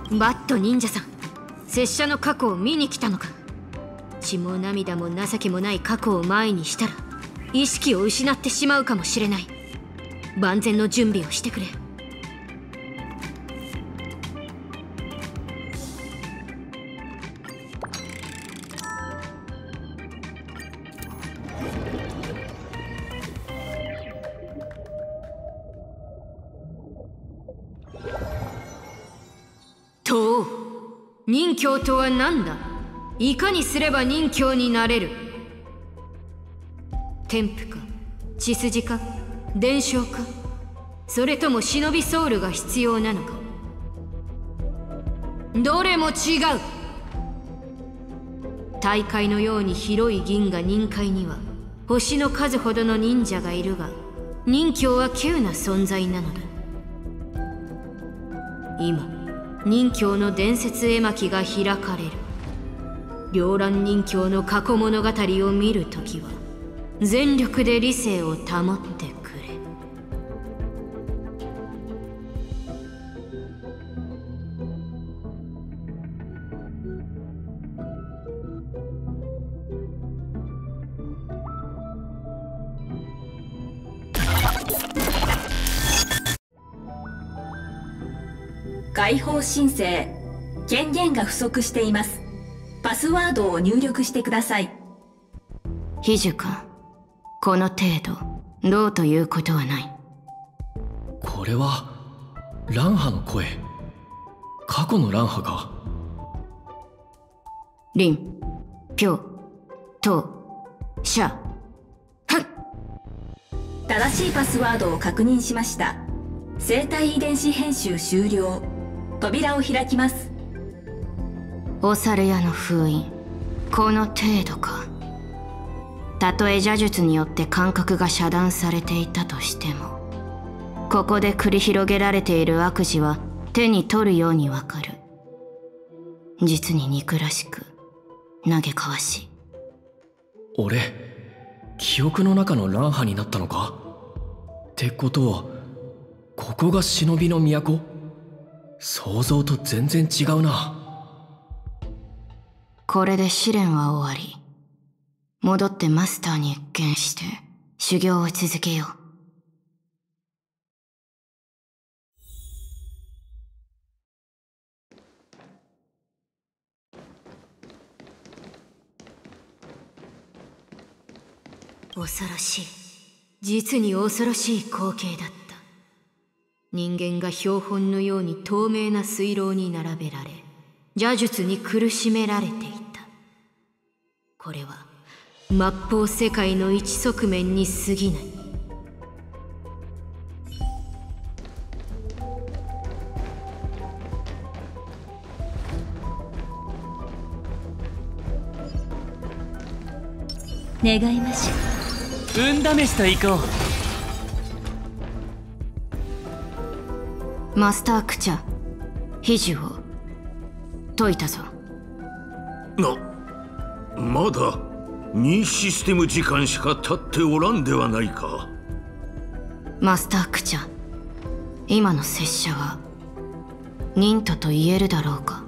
バッド忍者さん、拙者の過去を見に来たのか。血も涙も情けもない過去を前にしたら意識を失ってしまうかもしれない。万全の準備をしてくれ。とう、任侠とは何だ。いかにすれば任侠になれる。天賦か、血筋か、伝承か、それとも忍びソウルが必要なのか。どれも違う。大海のように広い銀河任海には星の数ほどの忍者がいるが、任侠は稀有な存在なのだ。今任侠の伝説絵巻が開かれる。両乱任侠の過去物語を見るときは全力で理性を保ってくれ。 解放申請。権限が不足しています。パスワードを入力してください。 ヒジュか、この程度どうということはない。 これは乱波の声。過去の乱波か。 リン、ピョウ、トウ、シャ、ハッ。 正しいパスワードを確認しました。生体遺伝子編集終了。扉を開きます。 お猿屋の封印、この程度か。たとえ邪術によって感覚が遮断されていたとしても、ここで繰り広げられている悪事は手に取るようにわかる。実に憎らしく嘆かわしい。 俺、記憶の中の乱波になったのか。ってことはここが忍びの都。想像と全然違うな。 これで試練は終わり、戻ってマスターに謁見して修行を続けよう。恐ろしい、実に恐ろしい光景だった。人間が標本のように透明な水牢に並べられ、邪術に苦しめられていた。これは末法世界の一側面に過ぎない。 願いましょう。運試しと行こう。マスタークチャ、秘術を解いたぞ。 まだ2システム時間しか経っておらんではないか。 マスタークチャ、今の拙者は忍とと言えるだろうか。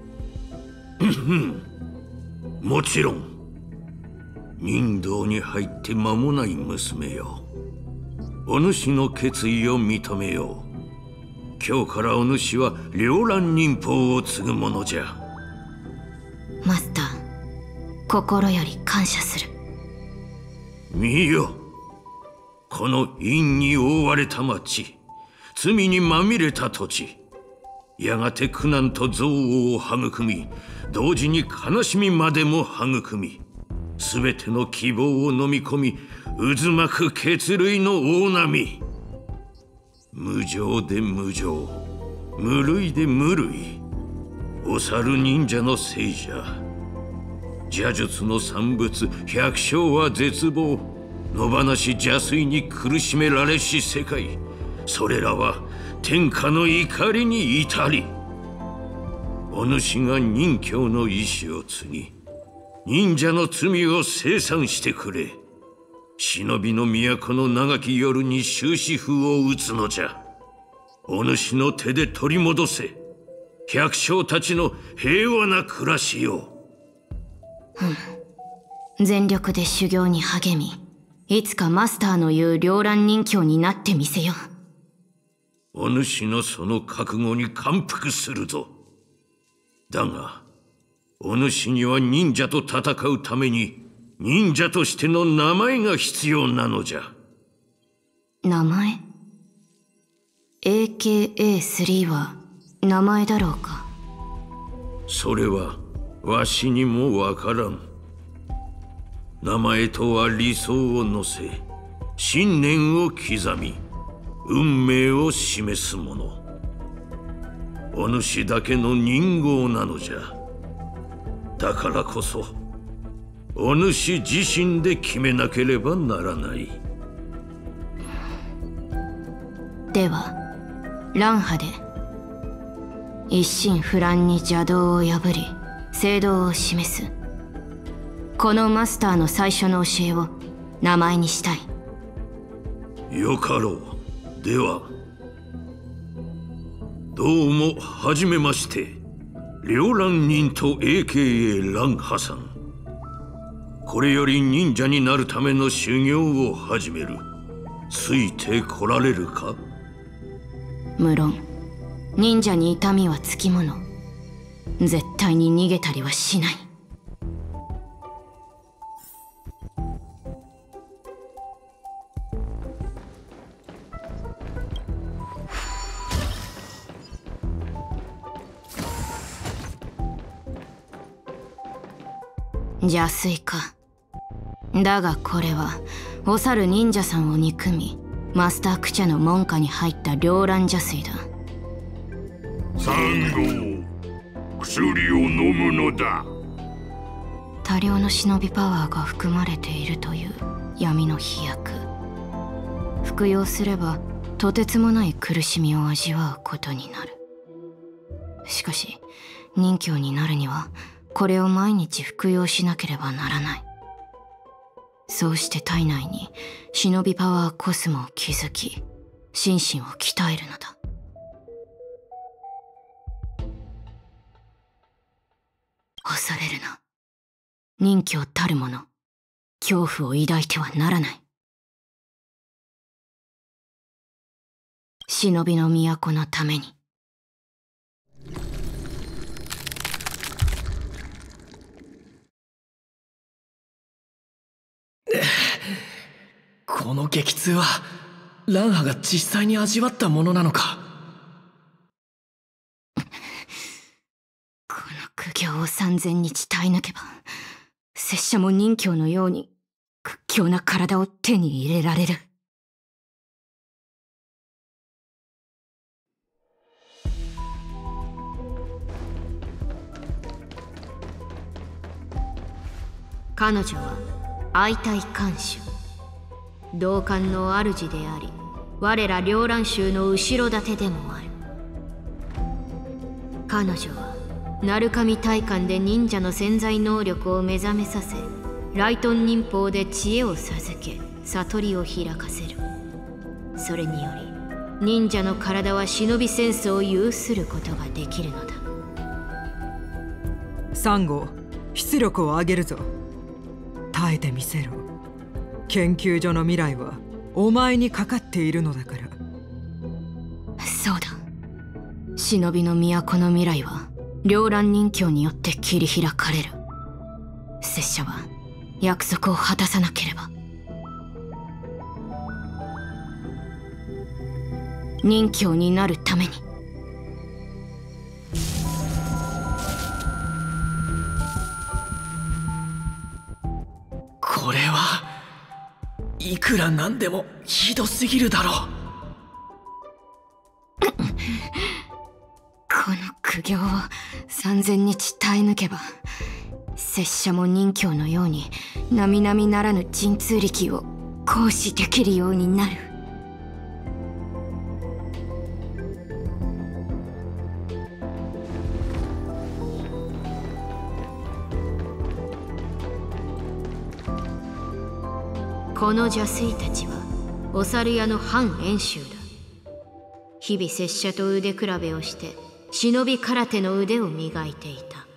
もちろん。忍道に入って間もない娘よ。お主の決意を認めよう。今日からお主は両乱忍法を継ぐものじゃ。 マスター、心より感謝する。 見よ、この陰に覆われた町、罪にまみれた土地、やがて苦難と憎悪を育み、同時に悲しみまでも育み、全ての希望を飲み込み、渦巻く血類の大波。無常で無常、無類で無類。お猿忍者の聖者。邪術の産物、百姓は絶望。野放し邪推に苦しめられし世界。それらは天下の怒りに至り。お主が忍教の意志を継ぎ、忍者の罪を清算してくれ。忍びの都の長き夜に終止符を打つのじゃ。お主の手で取り戻せ。 百姓たちの平和な暮らしよ。 全力で修行に励み、いつかマスターの言う両乱人形になってみせよう。 お主のその覚悟に感服するぞ。だがお主には忍者と戦うために忍者としての名前が必要なのじゃ。 名前？ AKA3 は名前だろうか。 それはわしにもわからん。名前とは理想を乗せ、信念を刻み、運命を示すもの。お主だけの人号なのじゃ。だからこそお主自身で決めなければならない。 では乱破で一心不乱に邪道を破り正道を示す、このマスターの最初の教えを名前にしたい。 よかろう。ではどうもはじめまして、両乱人と AKA 乱破さん。これより忍者になるための修行を始める。ついてこられるか？ 無論忍者に痛みはつきもの。絶対に逃げたりはしない。邪推か。だがこれはお猿忍者さんを憎みマスタークチャの門下に入った両乱邪推だ。 3号、薬を飲むのだ。 多量の忍びパワーが含まれているという闇の飛躍。服用すればとてつもない苦しみを味わうことになる。しかし忍教になるにはこれを毎日服用しなければならない。そうして体内に忍びパワーコスモを築き、心身を鍛えるのだ。恐れるな。忍教たるもの、恐怖を抱いてはならない。忍びの都のために。 この激痛は乱破が実際に味わったものなのか。 この苦行を3000日耐え抜けば拙者も忍教のように屈強な体を手に入れられる。彼女は相対看守、同感の主であり、我ら両乱衆の後ろ盾でもある。彼女は鳴神大観で忍者の潜在能力を目覚めさせ、雷遁忍法で知恵を授け悟りを開かせる。それにより忍者の体は忍びセンスを有することができるのだ。 3号、出力を上げるぞ。耐えてみせろ。研究所の未来はお前にかかっているのだから。 そうだ。忍びの都の未来は両乱忍教によって切り開かれる。拙者は約束を果たさなければ。忍教になるために。 これはいくらなんでもひどすぎるだろう。 この苦行を3000日耐え抜けば拙者も忍教のように並々ならぬ神通力を行使できるようになる。この邪推たちはお猿屋の反遠州だ。日々拙者と腕比べをして忍び空手の腕を磨いていた。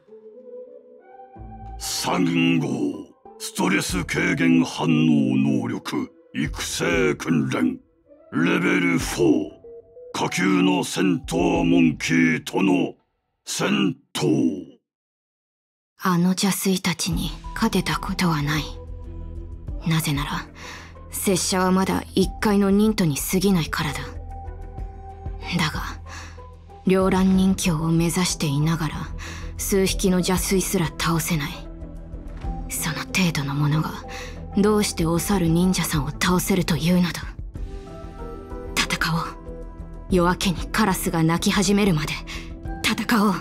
3号ストレス軽減反応能力育成訓練レベル4、下級の戦闘モンキーとの戦闘。 あの邪推たちに勝てたことはない。なぜなら拙者はまだ1階の忍徒に過ぎないからだ。だが両乱人境を目指していながら数匹の邪推すら倒せない。その程度のものがどうしてお猿忍者さんを倒せるというのだ。戦おう。夜明けにカラスが鳴き始めるまで戦おう。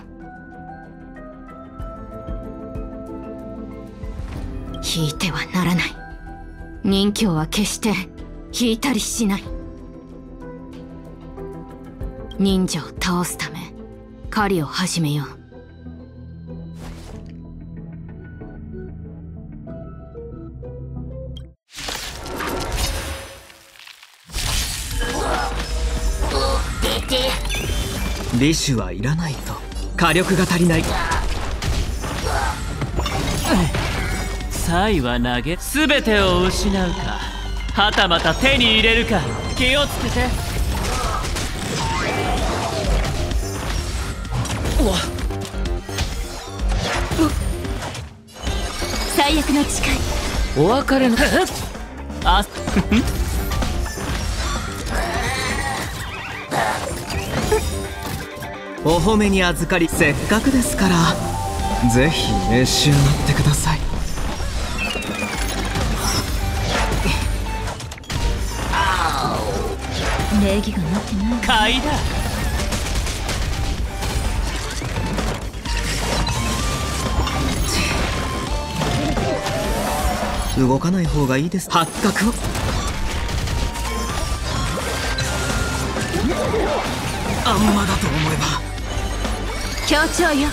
引いてはならない。忍境は決して引いたりしない。忍者を倒すため狩りを始めよう。 リシュはいらないと。火力が足りない。 サイは投げ全てを失うか、はたまた手に入れるか。気をつけて。 最悪の誓い。 お別れのあお褒めに預かり、せっかくですからぜひ召し上がってください。 礼儀がなってない。 買いだ。 動かない方がいいです。発覚を。あんまだと思えば協調よ。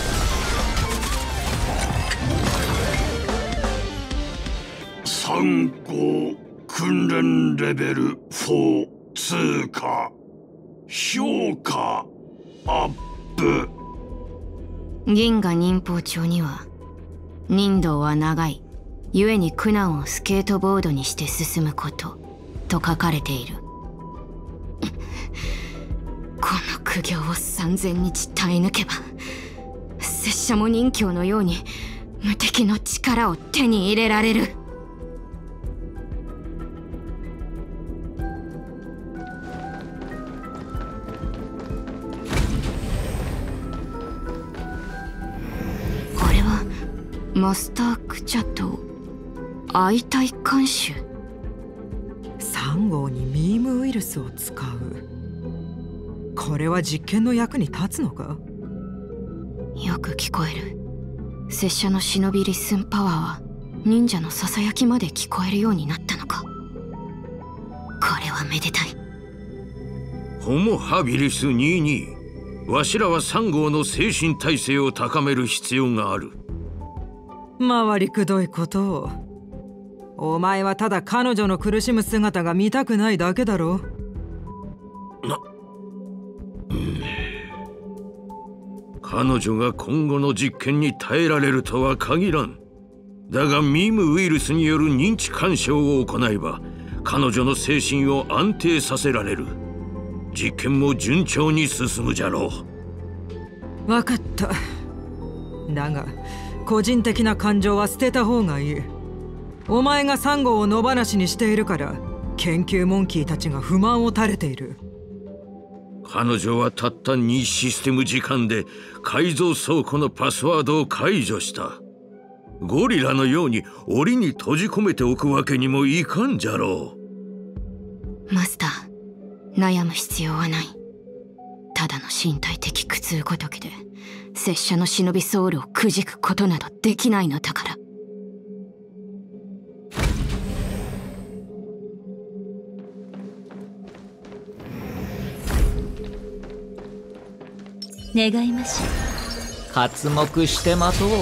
3号訓練レベル4通過。評価アップ。 銀河忍法帳には忍道は長い、故に苦難をスケートボードにして進むことと書かれている。この苦行を3000日耐え抜けば拙者も忍境のように無敵の力を手に入れられる。これはマスタークチャと相対監修。 3号にミームウイルスを使う。これは実験の役に立つのか？ よく聞こえる。拙者の忍びリッスンパワーは忍者のささやきまで聞こえるようになったのか。これはめでたい。 ホモハビリス22。わしらは3号の精神体制を高める必要がある。 回りくどいことを。お前はただ彼女の苦しむ姿が見たくないだけだろ。 彼女が今後の実験に耐えられるとは限らん。だがミームウイルスによる認知干渉を行えば彼女の精神を安定させられる。実験も順調に進むじゃろう。分かった。だが個人的な感情は捨てた方がいい。お前が3号を野放しにしているから研究モンキーたちが不満を垂れている。 彼女はたった2システム時間で改造倉庫のパスワードを解除した。ゴリラのように檻に閉じ込めておくわけにもいかんじゃろう。マスター、悩む必要はない。ただの身体的苦痛ごときで拙者の忍びソウルをくじくことなどできないのだから。 願いましょう。刮目して待とう。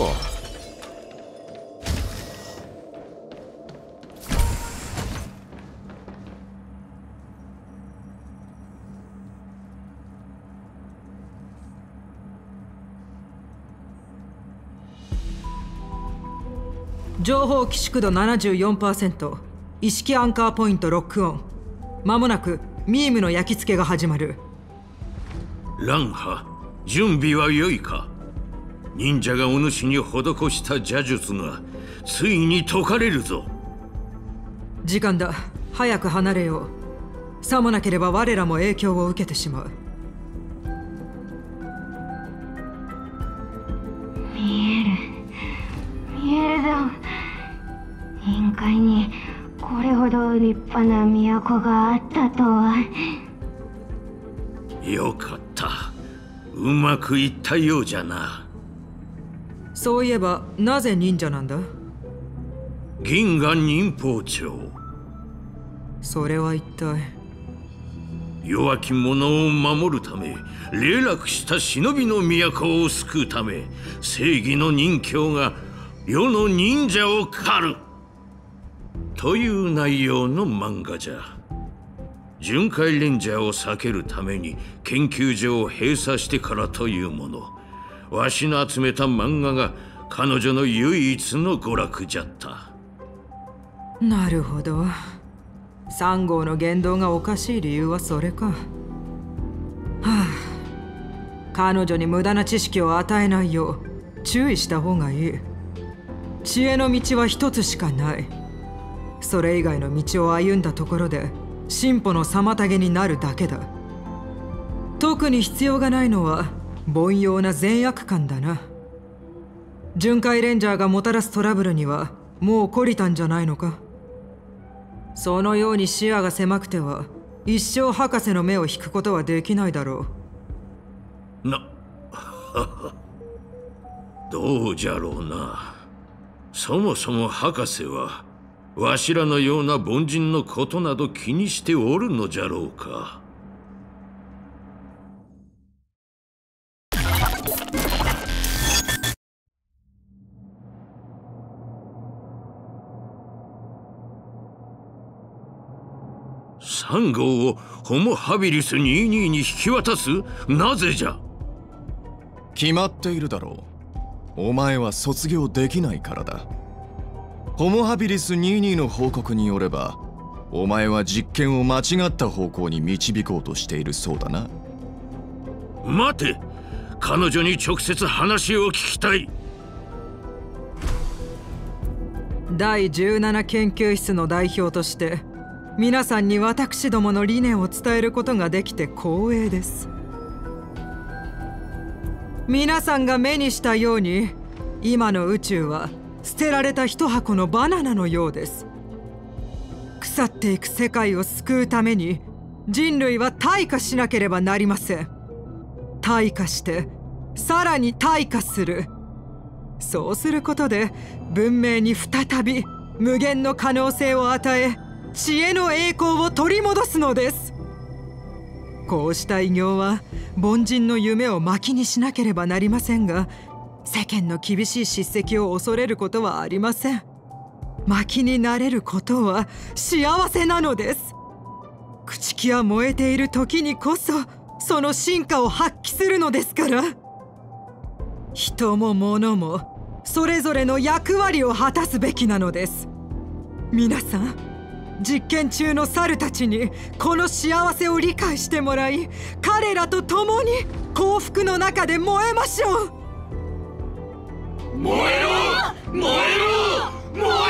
情報寄宿度 74%、 意識アンカーポイントロックオン。まもなくミームの焼き付けが始まる。 ランハ、準備は良いか。忍者がお主に施した邪術がついに解かれるぞ。 時間だ。早く離れよう。さもなければ我らも影響を受けてしまう。 見えるぞ。臨海にこれほど立派な都があったとは。 よかった。うまくいったようじゃな。 そういえばなぜ忍者なんだ？ 銀河忍法帳。 それは一体？ 弱き者を守るため、霊落した忍びの都を救うため、正義の忍教が世の忍者を狩るという内容の漫画じゃ。巡回レンジャーを避けるために研究所を閉鎖してからというもの。わしの集めた漫画が彼女の唯一の娯楽じゃった。 なるほど。3号の言動がおかしい理由はそれか。はあ、彼女に無駄な知識を与えないよう注意した方がいい。知恵の道は一つしかない。それ以外の道を歩んだところで進歩の妨げになるだけだ。特に必要がないのは凡庸な善悪感だな。巡回レンジャーがもたらすトラブルにはもう懲りたんじゃないのか。そのように視野が狭くては一生博士の目を引くことはできないだろう。どうじゃろうな。そもそも博士はわしらのような凡人のことなど気にしておるのじゃろうか。3号をホモハビリス22に引き渡す？なぜじゃ？ 決まっているだろう。お前は卒業できないからだ。ホモハビリス22の報告によれば、お前は実験を間違った方向に導こうとしているそうだな。 待て、彼女に直接話を聞きたい。 第17研究室の代表として皆さんに私どもの理念を伝えることができて光栄です。皆さんが目にしたように、今の宇宙は捨てられた一箱のバナナのようです。腐っていく世界を救うために人類は退化しなければなりません。退化してさらに退化する。そうすることで文明に再び無限の可能性を与え、知恵の栄光を取り戻すのです。こうした偉業は凡人の夢を巻にしなければなりませんが、世間の厳しい叱責を恐れることはありません。巻になれることは幸せなのです。朽ち木は燃えている時にこそその進化を発揮するのですから。人も物もそれぞれの役割を果たすべきなのです。皆さん、実験中の猿たちにこの幸せを理解してもらい、彼らと共に幸福の中で燃えましょう。 燃えろ、燃えろ、燃えろ。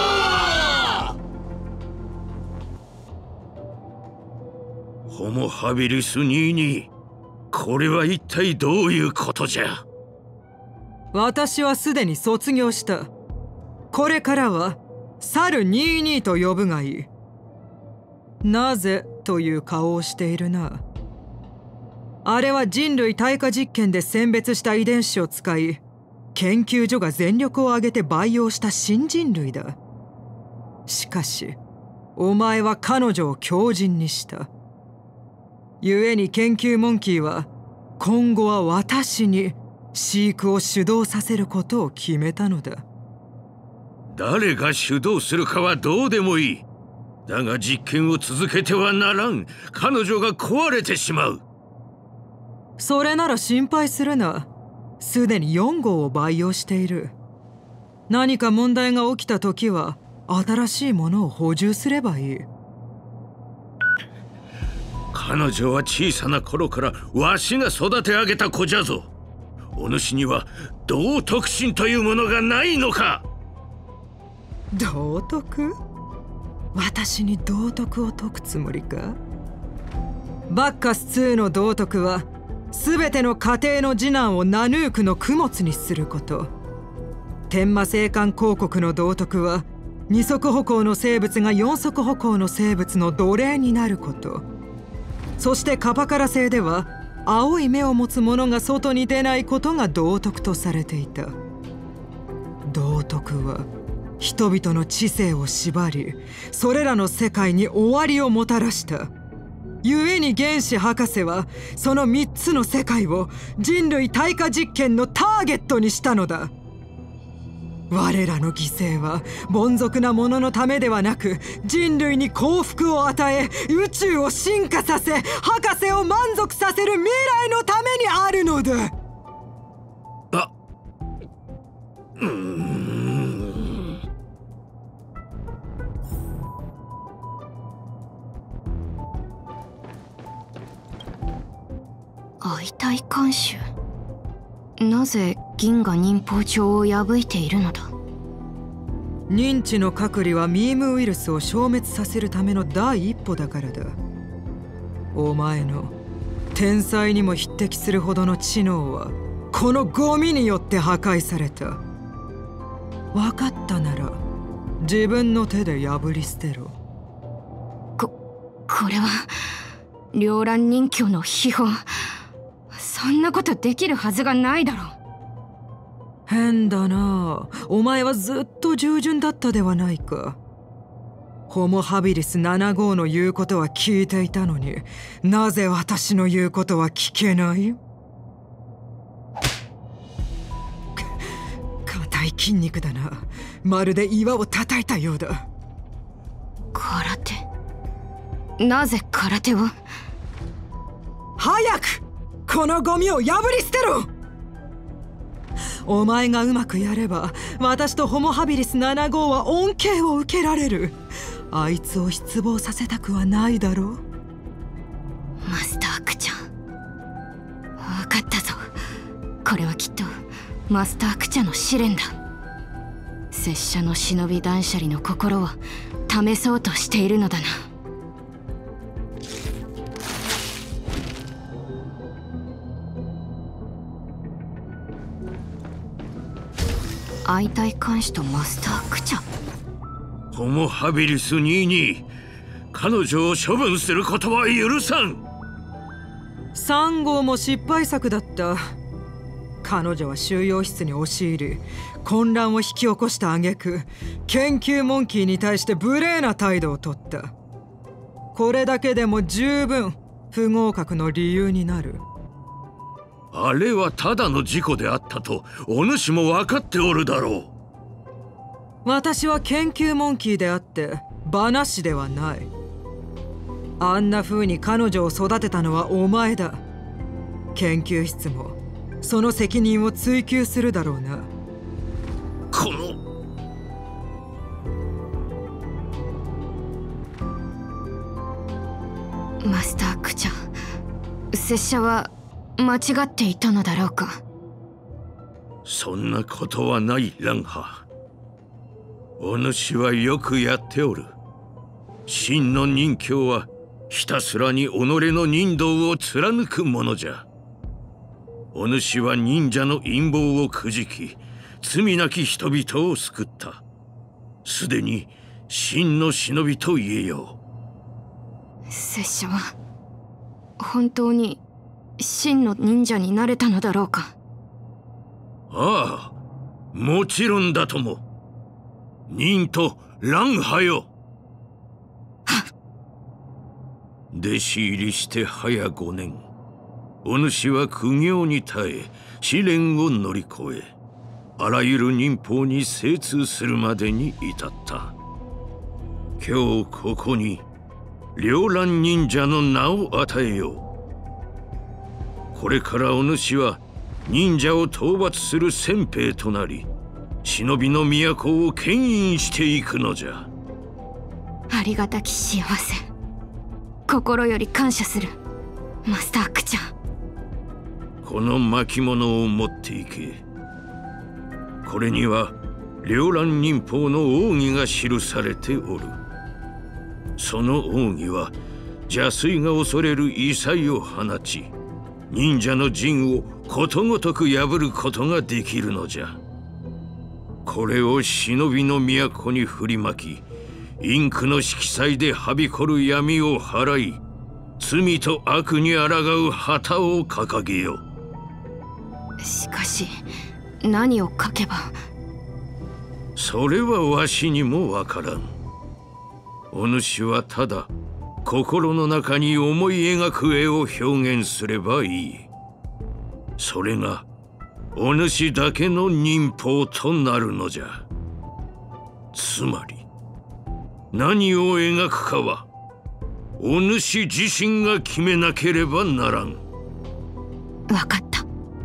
ホモハビリス22、これは一体どういうことじゃ？ 私はすでに卒業した。これからは猿22と呼ぶがいい。なぜという顔をしているな。あれは人類退化実験で選別した遺伝子を使い、研究所が全力を挙げて培養した新人類だ。しかしお前は彼女を強靭にした。故に研究モンキーは今後は私に飼育を主導させることを決めたのだ。 誰が主導するかはどうでもいい。だが実験を続けてはならん。彼女が壊れてしまう。 それなら心配するな。すでに4号を培養している。 何か問題が起きた時は新しいものを補充すればいい。 彼女は小さな頃からわしが育て上げた子じゃぞ。お主には道徳心というものがないのか。 道徳？私に道徳を説くつもりか？バッカス2の道徳は全ての家庭の次男をナヌークの供物にすること。天魔聖冠公国の道徳は二足歩行の生物が四足歩行の生物の奴隷になること。そしてカパカラ星では青い目を持つ者が外に出ないことが道徳とされていた。道徳は人々の知性を縛り、それらの世界に終わりをもたらした。故に原子博士はその3つの世界を人類対価実験のターゲットにしたのだ。我らの犠牲は凡俗なもののためではなく、人類に幸福を与え、宇宙を進化させ、博士を満足させる未来のためにあるのだ。 相対監修。なぜ銀河忍法帳を破いているのだ。 認知の隔離はミームウイルスを消滅させるための第一歩だからだ。お前の天才にも匹敵するほどの知能はこのゴミによって破壊された。分かったなら自分の手で破り捨てろ。 これは両乱人教の秘宝。そんなことできるはずがないだろう。 変だな。お前はずっと従順だったではないか。ホモハビリス7号の言うことは聞いていたのに、なぜ私の言うことは聞けない？硬い筋肉だな。まるで岩を叩いたようだ。 空手？なぜ空手を？ 早くこのゴミを破り捨てろ。お前がうまくやれば私とホモハビリス7号は恩恵を受けられる。あいつを失望させたくはないだろう。 マスタークチャ。分かったぞ。これはきっとマスタークチャの試練だ。拙者の忍び断捨離の心を試そうとしているのだな。相対監視とマスタークチャ。 ホモハビリス22、彼女を処分することは許さん。 3号も失敗作だった。彼女は収容室に押し入り、混乱を引き起こした挙句、研究モンキーに対して無礼な態度をとった。これだけでも十分不合格の理由になる。 あれはただの事故であったとお主も分かっておるだろう。私は研究モンキーであってバナシではない。あんな風に彼女を育てたのはお前だ。研究室もその責任を追及するだろうな。 このマスタークチャ、拙者は間違っていたのだろうか。 そんなことはないランハ。お主はよくやっておる。真の忍教はひたすらに己の忍道を貫くものじゃ。お主は忍者の陰謀をくじき、罪なき人々を救った。すでに真の忍びと言えよう。拙者は本当に真の忍者になれたのだろうか。 ああ、もちろんだとも。忍と乱派よ。弟子入りして早5年。お主は苦行に耐え、試練を乗り越え、あらゆる忍法に精通するまでに至った。今日ここに両乱忍者の名を与えよう。これからお主は忍者を討伐する先兵となり、 忍びの都を牽引していくのじゃ。 ありがたき幸せ、心より感謝するマスタークチャ。 この巻物を持っていけ。これには両乱忍法の奥義が記されておる。その奥義は邪推が恐れる異彩を放ち、忍者の陣をことごとく破ることができるのじゃ。これを忍びの都に振りまき、インクの色彩ではびこる闇を払い、罪と悪に抗う旗を掲げよ。 しかし何を書けば。 それはわしにもわからん。お主はただ心の中に思い描く絵を表現すればいい。それがお主だけの忍法となるのじゃ。つまり何を描くかはお主自身が決めなければならん。 わかった。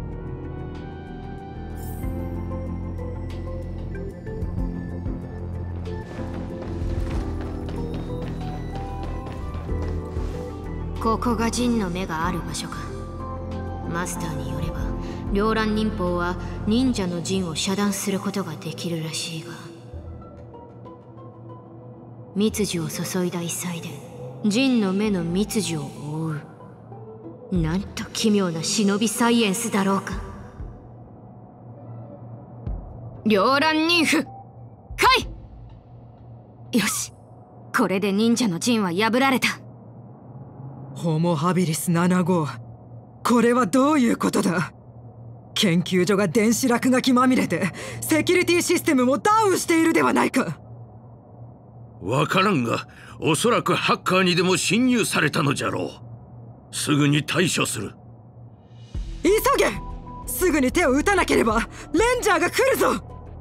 ここが陣の目がある場所か。マスターによれば両乱忍法は忍者の陣を遮断することができるらしいが、密樹を注いだ異彩で陣の目の密樹を覆う。なんと奇妙な忍びサイエンスだろうか。両乱忍符解。よし、これで忍者の陣は破られた。 ホモハビリス7号、これはどういうことだ。研究所が電子落書きまみれでセキュリティシステムもダウンしているではないか。 わからんが、おそらくハッカーにでも侵入されたのじゃろう。すぐに対処する。 急げ、すぐに手を打たなければレンジャーが来るぞ。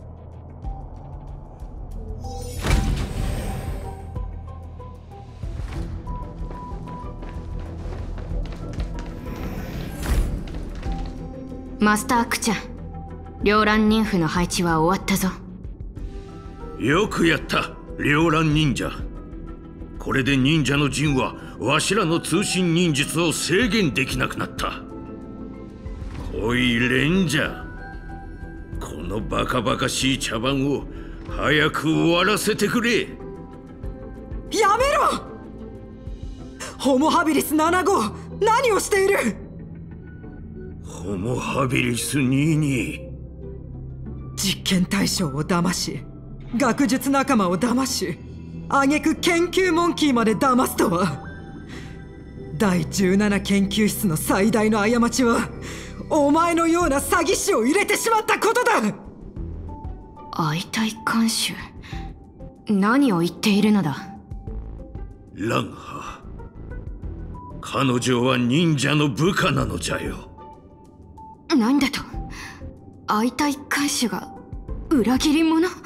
マスタークチャ、両乱忍符の配置は終わったぞ。 よくやった、両乱忍者。これで忍者の陣はわしらの通信忍術を制限できなくなった。おいレンジャー、このバカバカしい茶番を早く終わらせてくれ。 やめろ！ホモハビリス7号、何をしている？ ホモハビリス22。 実験対象を騙し、学術仲間を騙し、挙句研究モンキーまで騙すとは。第17研究室の最大の過ちはお前のような詐欺師を入れてしまったことだ。 相対監修、何を言っているのだ。 ランハ、彼女は忍者の部下なのじゃよ。 なんだと、相対監修が裏切り者？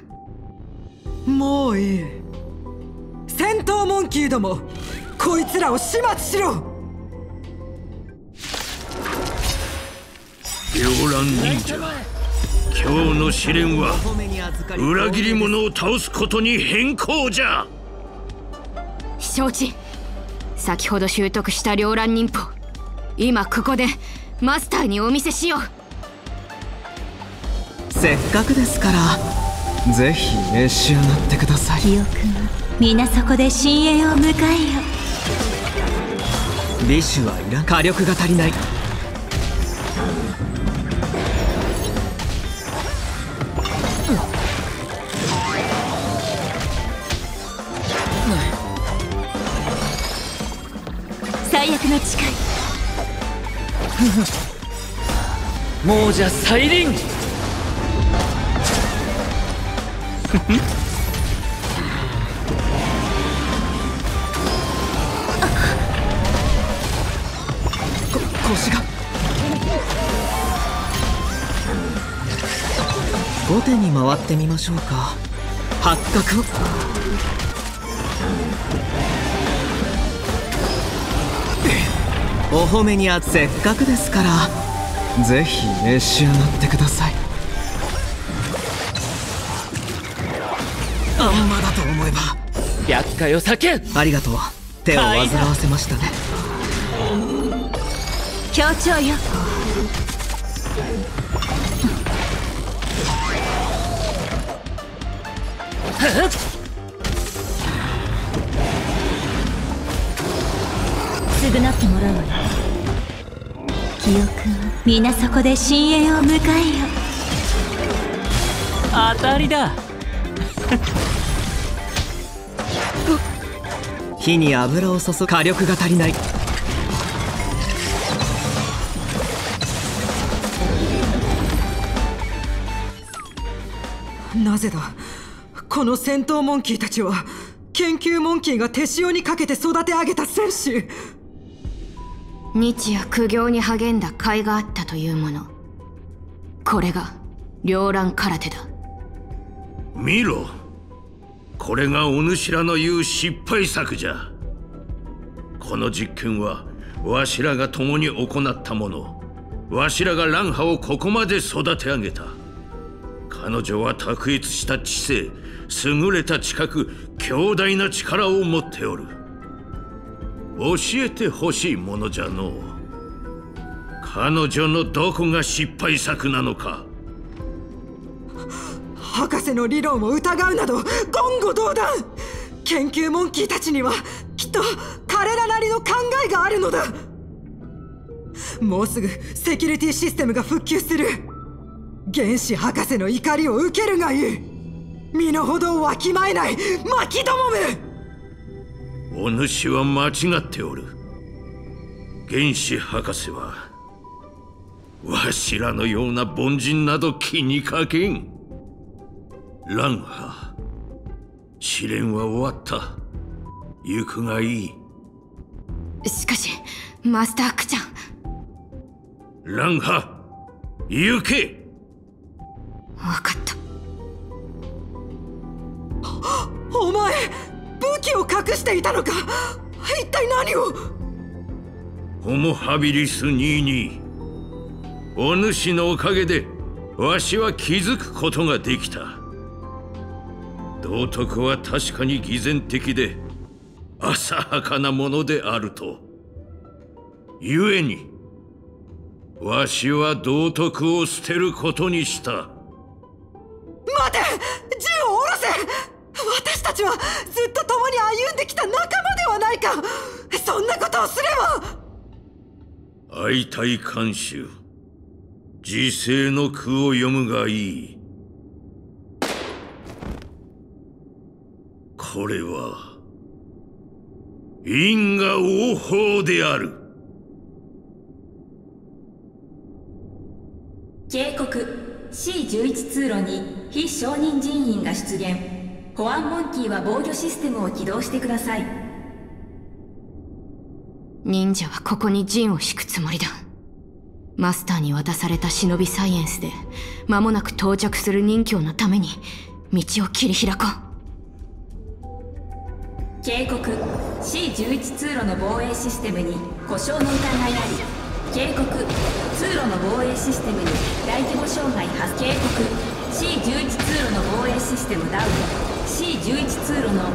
もういい。戦闘モンキーども、こいつらを始末しろ。 両乱忍者、今日の試練は裏切り者を倒すことに変更じゃ。 承知。先ほど習得した両乱忍法、今ここでマスターにお見せしよう。 せっかくですからぜひ召し上がってください。 記憶が皆そこで深淵を迎えよ。 美酒はいらん。火力が足りない。 最悪の誓い。 亡者再臨。 腰が。後手に回ってみましょうか。八角を。お褒めにせっかくですからぜひ召し上がってください。 まんまだと思えば。 厄介を避けん。 ありがとう。手を煩わせましたね。 協調よ。償ってもらうわよ。記憶は皆そこで深淵を迎えよ。 当たりだ。 火に油を注ぐ。火力が足りない。 なぜだ。この戦闘モンキーたちは研究モンキーが手塩にかけて育て上げた戦士。 日夜苦行に励んだ甲斐があったというもの。これが両乱空手だ。 見ろ、これがお主らの言う失敗作じゃ。この実験はわしらが共に行ったもの。わしらが乱派をここまで育て上げた。彼女は卓越した知性、優れた知覚、強大な力を持っておる。教えてほしいものじゃのう。彼女のどこが失敗作なのか。 博士の理論を疑うなど言語道断。研究モンキーたちにはきっと彼らなりの考えがあるのだ。もうすぐセキュリティシステムが復旧する。原始博士の怒りを受けるがいい。身の程をわきまえない巻きどもめ。 お主は間違っておる。原始博士はわしらのような凡人など気にかけん。乱派試練は終わった。行くがいい。 しかしマスタークちゃん。 乱派行け。 分かった。 お前武器を隠していたのか。一体何を。 ホモハビリス22。お主のおかげでわしは気づくことができた。道徳は確かに偽善的で浅はかなものであると。故にわしは道徳を捨てることにした。 待て、銃を下ろせ。私たちはずっと共に歩んできた仲間ではないか。そんなことをすれば。相対監修、時世の句を読むがいい。これは因果応報である。 警告、 C11 通路に非承認人員が出現。保安モンキーは防御システムを起動してください。 忍者はここに陣を敷くつもりだ。マスターに渡された忍びサイエンスで間もなく到着する任侠のために道を切り開こう。 警告、 C11 通路の防衛システムに故障の疑いあり。警告、通路の防衛システムに大規模障害発生。警告、 C11 通路の防衛システムダウン。 C11 通路の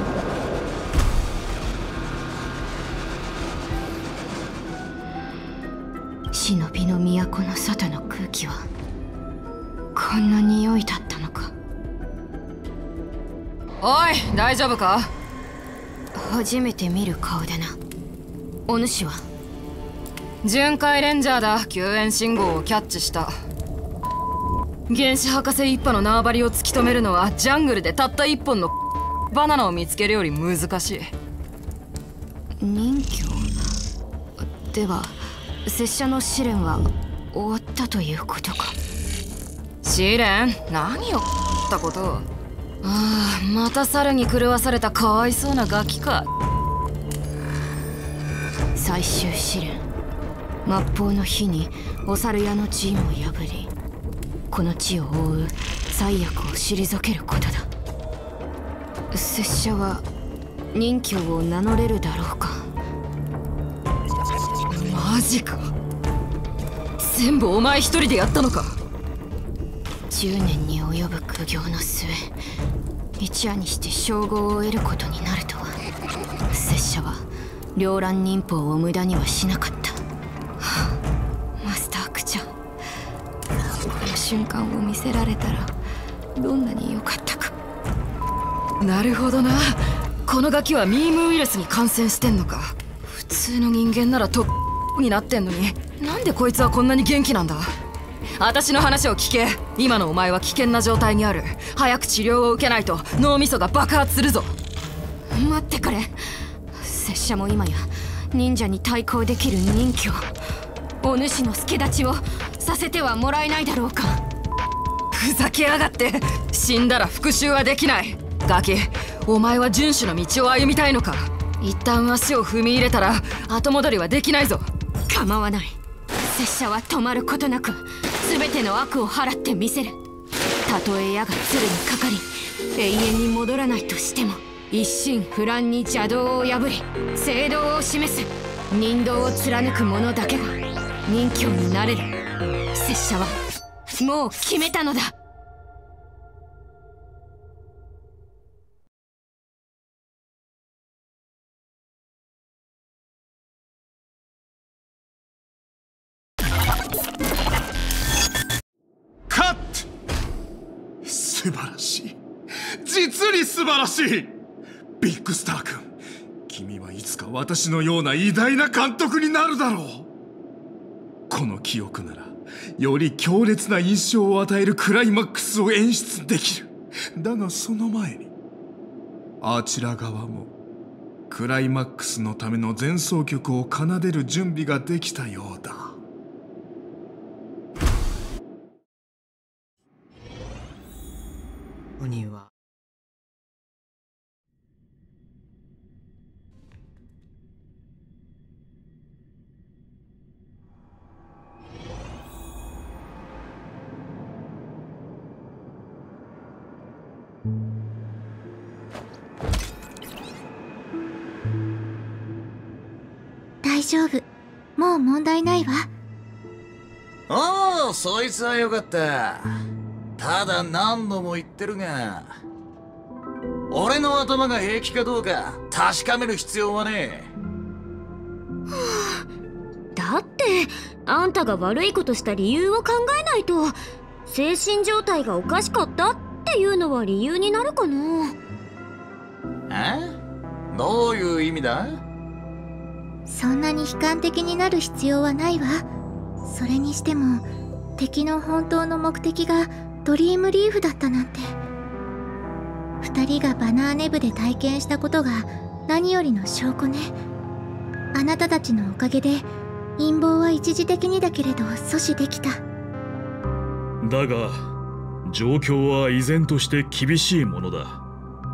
忍びの都の外の空気はこんな匂いだったのか。 おい、大丈夫か。 初めて見る顔でな。お主は。 巡回レンジャーだ。救援信号をキャッチした。原始博士一派の縄張りを突き止めるのはジャングルでたった一本のバナナを見つけるより難しい。 任侠では拙者の試練は終わったということか。 試練？何をったこと。ああ、また猿に狂わされたかわいそうなガキか。 最終試練、末法の日にお猿屋の陣を破りこの地を覆う災悪を退けることだ。拙者は任侠を名乗れるだろうか。 マジか。全部お前一人でやったのか。 10年に及ぶ苦行の末、 一夜にして称号を得ることになるとは。拙者は両乱忍法を無駄にはしなかった。マスタークチャ、この瞬間を見せられたらどんなに良かったか。 なるほどな。このガキはミームウイルスに感染してんのか。普通の人間ならとになってんのに、なんでこいつはこんなに元気なんだ。私の話を聞け。今のお前は危険な状態にある。早く治療を受けないと脳みそが爆発するぞ。 待ってくれ。拙者も今や忍者に対抗できる忍教、お主の助太刀をさせてはもらえないだろうか。 ふざけやがって。死んだら復讐はできない。ガキ、お前は遵守の道を歩みたいのか。一旦足を踏み入れたら後戻りはできないぞ。 構わない。拙者は止まることなく全ての悪を払ってみせる。たとえ矢が鶴にかかり永遠に戻らないとしても、一心不乱に邪道を破り正道を示す忍道を貫く者だけが忍教になれる。拙者はもう決めたのだ。 カット。素晴らしい。実に素晴らしい。ビッグスター君、君はいつか私のような偉大な監督になるだろう。この記憶ならより強烈な印象を与えるクライマックスを演出できる。だがその前にあちら側もクライマックスのための前奏曲を奏でる準備ができたようだ。 鬼は大丈夫、もう問題ないわ。 おお、そいつはよかった。ただ何度も言ってるが、俺の頭が平気かどうか確かめる必要はねえ。だってあんたが悪いことした理由を考えないと、精神状態がおかしかったっていうのは理由になるかな。 どういう意味だ？ そんなに悲観的になる必要はないわ。それにしても敵の本当の目的がドリームリーフだったなんて。2人がバナーネブで体験したことが何よりの証拠ね。あなたたちのおかげで陰謀は一時的にだけれど阻止できた。 だが状況は依然として厳しいものだ。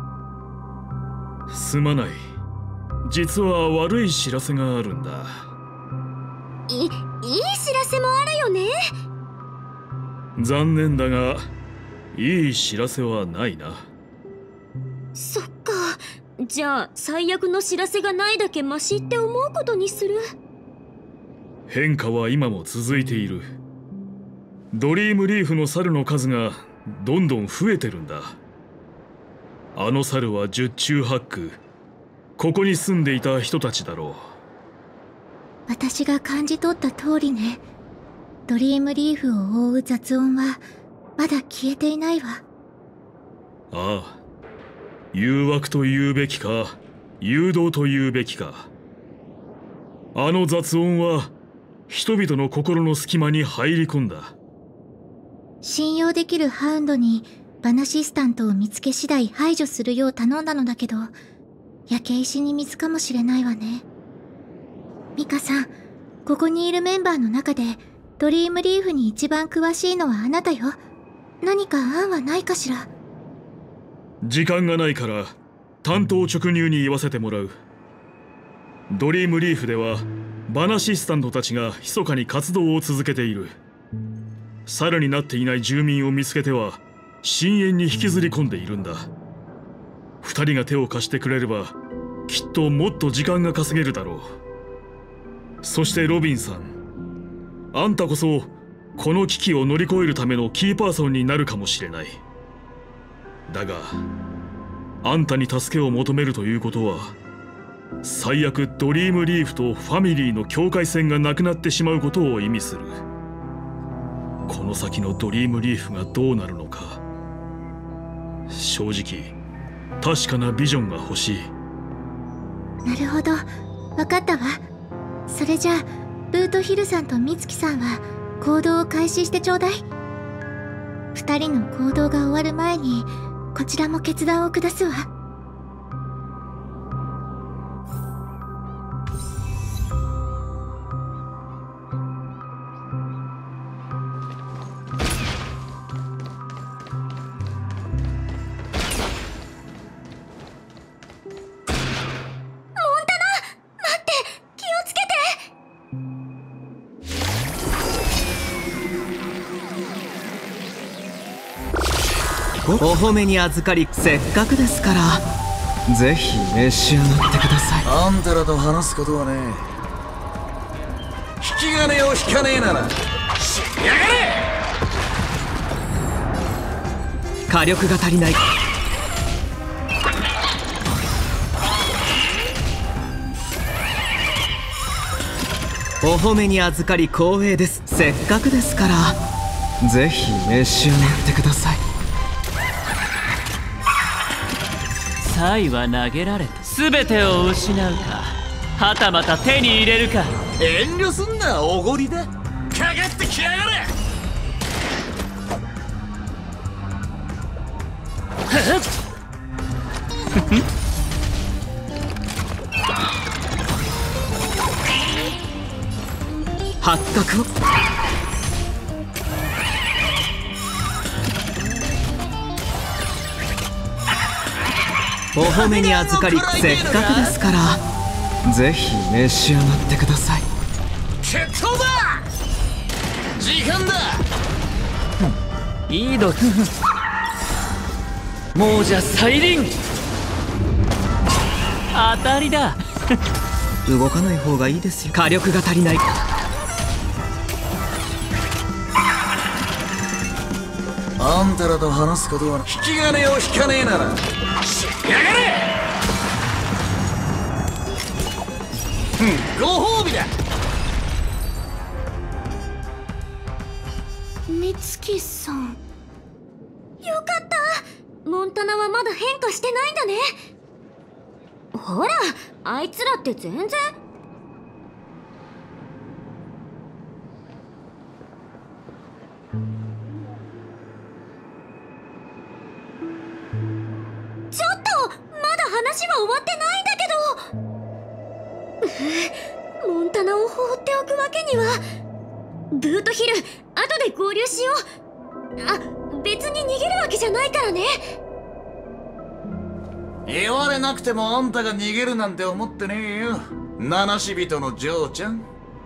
すまない。実は悪い知らせがあるんだ。 いい知らせもあるよね。 残念だがいい知らせはないな。 そっか。じゃあ最悪の知らせがないだけマシって思うことにする。 変化は今も続いている。ドリームリーフの猿の数がどんどん増えてるんだ。あの猿は十中八九ここに住んでいた人たちだろう。 私が感じ取った通りね。ドリームリーフを覆う雑音はまだ消えていないわ。 ああ、誘惑と言うべきか誘導と言うべきか。あの雑音は人々の心の隙間に入り込んだ。 信用できるハウンドにバナシスタントを見つけ次第排除するよう頼んだのだけど、焼け石に水かもしれないわね。ミカさん、ここにいるメンバーの中でドリームリーフに一番詳しいのはあなたよ。何か案はないかしら。 時間がないから単刀直入に言わせてもらう。ドリームリーフではバナシスタントたちが密かに活動を続けている。猿になっていない住民を見つけては深淵に引きずり込んでいるんだ。2人が手を貸してくれればきっともっと時間が稼げるだろう。そしてロビンさん、あんたこそこの危機を乗り越えるためのキーパーソンになるかもしれない。だがあんたに助けを求めるということは、最悪ドリームリーフとファミリーの境界線がなくなってしまうことを意味する。この先のドリームリーフがどうなるのか、正直確かなビジョンが欲しい。 なるほど、分かったわ。それじゃあブートヒルさんと美月さんは行動を開始してちょうだい。2人の行動が終わる前にこちらも決断を下すわ。 お褒めに預かり、せっかくですからぜひ召し上がってください。 あんたらと話すことはね、引き金を引かねえならしやがれ。 火力が足りない。お褒めに預かり光栄です。せっかくですからぜひ召し上がってください。 サイは投げられた。全てを失うか、はたまた手に入れるか。 遠慮すんな、おごりだ。かかってきやがれ。 発覚を。お褒めに預かり、せっかくですからぜひ召し上がってください。 決闘だ。時間だ。 いい度胸。亡者再臨。当たりだ。 動かない方がいいですよ。火力が足りない。 あんたらと話すことは、引き金を引かねえならしやがれ。ご褒美だ。 美月さん、 よかった。モンタナはまだ変化してないんだね。ほら、あいつらって全然。ちょっとまだ話は終わってないんだけど。モンタナを放っておくわけには。ブートヒル、後で合流しよう。あ、別に逃げるわけじゃないからね。 言われなくてもあんたが逃げるなんて思ってねえよ、七死人のジョーちゃん。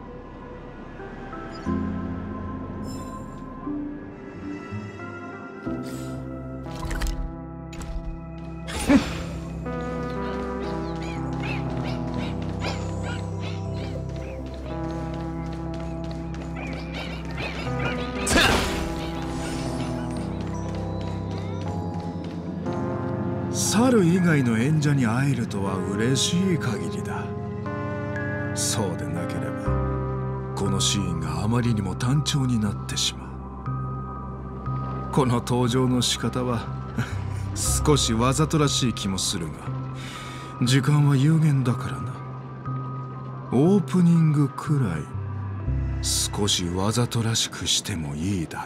猿以外の演者に会えるとは嬉しい限りだ。そうでなければこのシーンがあまりにも単調になってしまう。この登場の仕方は少しわざとらしい気もするが、時間は有限だからな。オープニングくらい少しわざとらしくしてもいいだろう。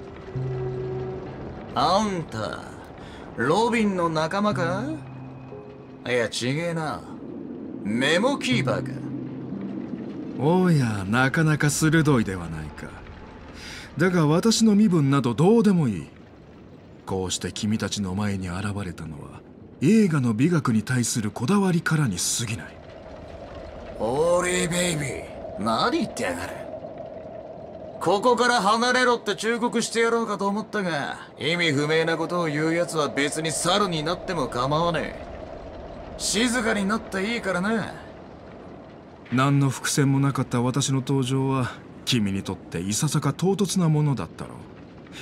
あんたロビンの仲間か？いや違えな、メモキーパーか。 おや、なかなか鋭いではないか。だが私の身分などどうでもいい。こうして君たちの前に現れたのは映画の美学に対するこだわりからに過ぎない。 オーリーベイビー、何言ってやがる。ここから離れろって忠告してやろうかと思ったが、意味不明なことを言う奴は別に猿になっても構わねえ。静かになっていいからな。 何の伏線もなかった私の登場は君にとっていささか唐突なものだったろう。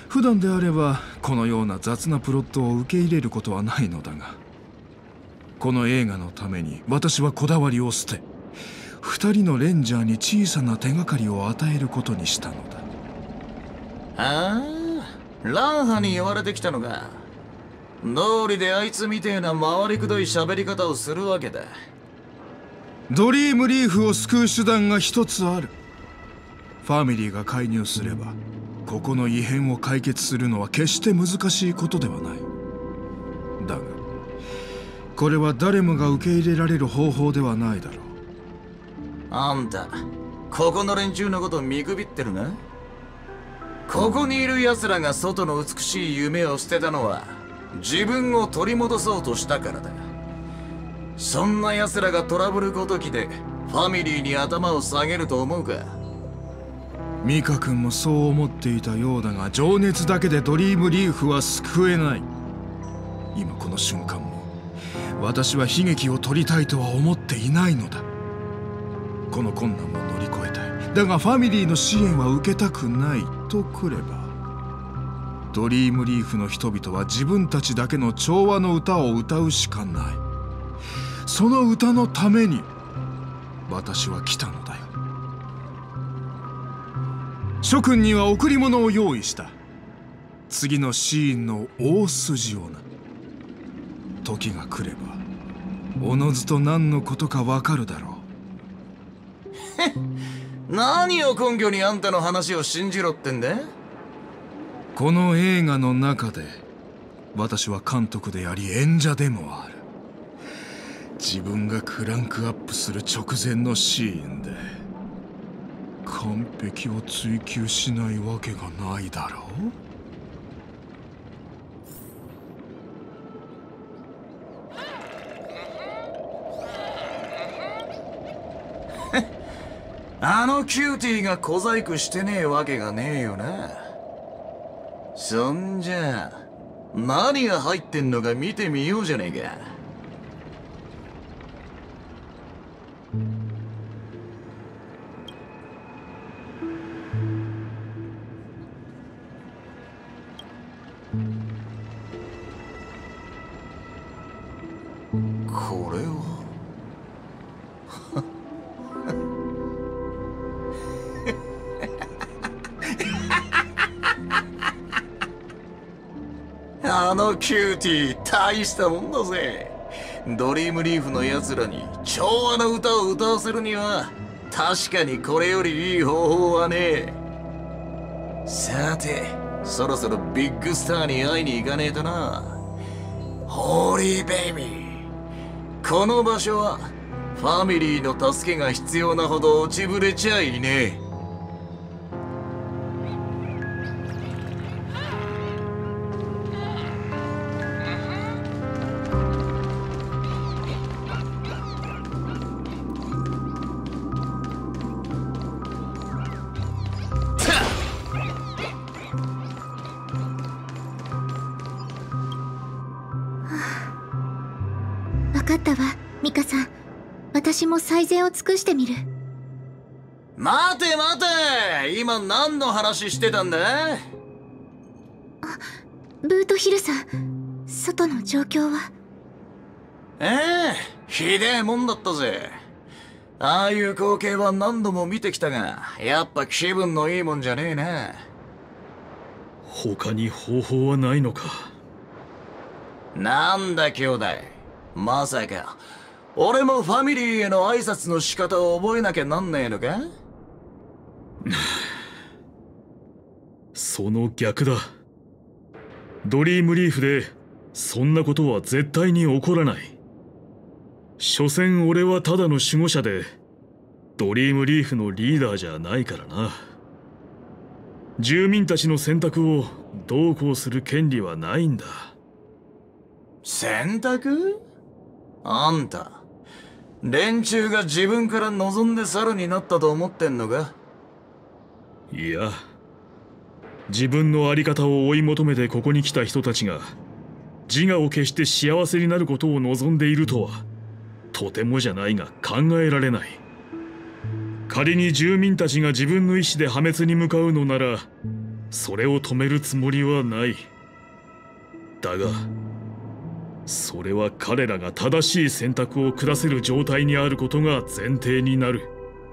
普段であればこのような雑なプロットを受け入れることはないのだが、この映画のために私はこだわりを捨て、2人のレンジャーに小さな手がかりを与えることにしたのだ。 ああ、ランハに言われてきたのが、道理であいつみてえな回りくどい喋り方をするわけだ。 ドリームリーフを救う手段が一つある。ファミリーが介入すれば、ここの異変を解決するのは決して難しいことではない。だがこれは誰もが受け入れられる方法ではないだろう。 あんた、ここの連中のこと見くびってるな。ここにいる奴らが外の美しい夢を捨てたのは自分を取り戻そうとしたからだ。そんな奴らがトラブルごときでファミリーに頭を下げると思うか。 ミカ君もそう思っていたようだが、情熱だけでドリームリーフは救えない。今この瞬間も私は悲劇を取りたいとは思っていないのだ。この困難を乗り越えたい。だがファミリーの支援は受けたくないとくれば、ドリームリーフの人々は自分たちだけの調和の歌を歌うしかない。その歌のために私は来たのだよ。諸君には贈り物を用意した。次のシーンの大筋をな。時が来ればおのずと何のことかわかるだろう。何を根拠にあんたの話を信じろってんだ。 この映画の中で私は監督であり演者でもある。自分がクランクアップする直前のシーンで完璧を追求しないわけがないだろう。 あのキューティーが小細工してねえわけがねえよな。そんじゃ何が入ってんのか見てみようじゃねえか。これはあのキューティー大したもんだぜ。ドリームリーフのやつらに調和な歌を歌わせるには確かにこれよりいい方法はねえ。さてそろそろビッグスターに会いに行かねえとな。ホーリーベイビー、この場所はファミリーの助けが必要なほど落ちぶれちゃいねえ。 分かったわ、ミカさん。私も最善を尽くしてみる。 待て待て、今何の話してたんだ？ ブートヒルさん、外の状況は？ ひでえもんだったぜ。ああいう光景は何度も見てきたが、やっぱ気分のいいもんじゃねえな。 他に方法はないのか？ なんだ兄弟、まさか俺もファミリーへの挨拶の仕方を覚えなきゃなんねえのか？ その逆だ。ドリームリーフでそんなことは絶対に起こらない。所詮俺はただの守護者でドリームリーフのリーダーじゃないからな。住民たちの選択をどうこうする権利はないんだ。 選択？あんた連中が自分から望んで猿になったと思ってんのか？ いや、自分の在り方を追い求めてここに来た人たちが自我を消して幸せになることを望んでいるとはとてもじゃないが考えられない。仮に住民たちが自分の意志で破滅に向かうのならそれを止めるつもりはない。だがそれは彼らが正しい選択を下せる状態にあることが前提になる。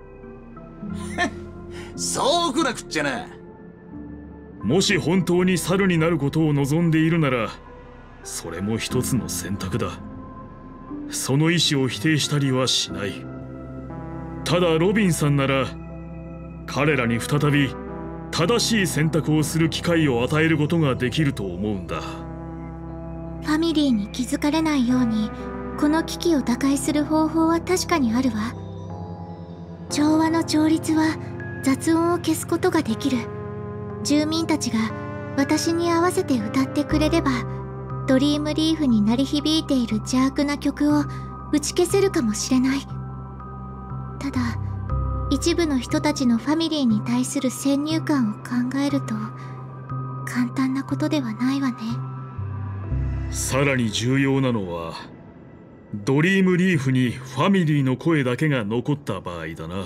そうこなくっちゃな。 もし本当に猿になることを望んでいるなら、それも一つの選択だ。その意思を否定したりはしない。ただロビンさんなら彼らに再び正しい選択をする機会を与えることができると思うんだ。 ファミリーに気づかれないようにこの危機を打開する方法は確かにあるわ。調和の調律は雑音を消すことができる。住民たちが私に合わせて歌ってくれれば、ドリームリーフに鳴り響いている邪悪な曲を打ち消せるかもしれない。ただ一部の人たちのファミリーに対する先入観を考えると簡単なことではないわね。 さらに重要なのは、ドリームリーフにファミリーの声だけが残った場合だな。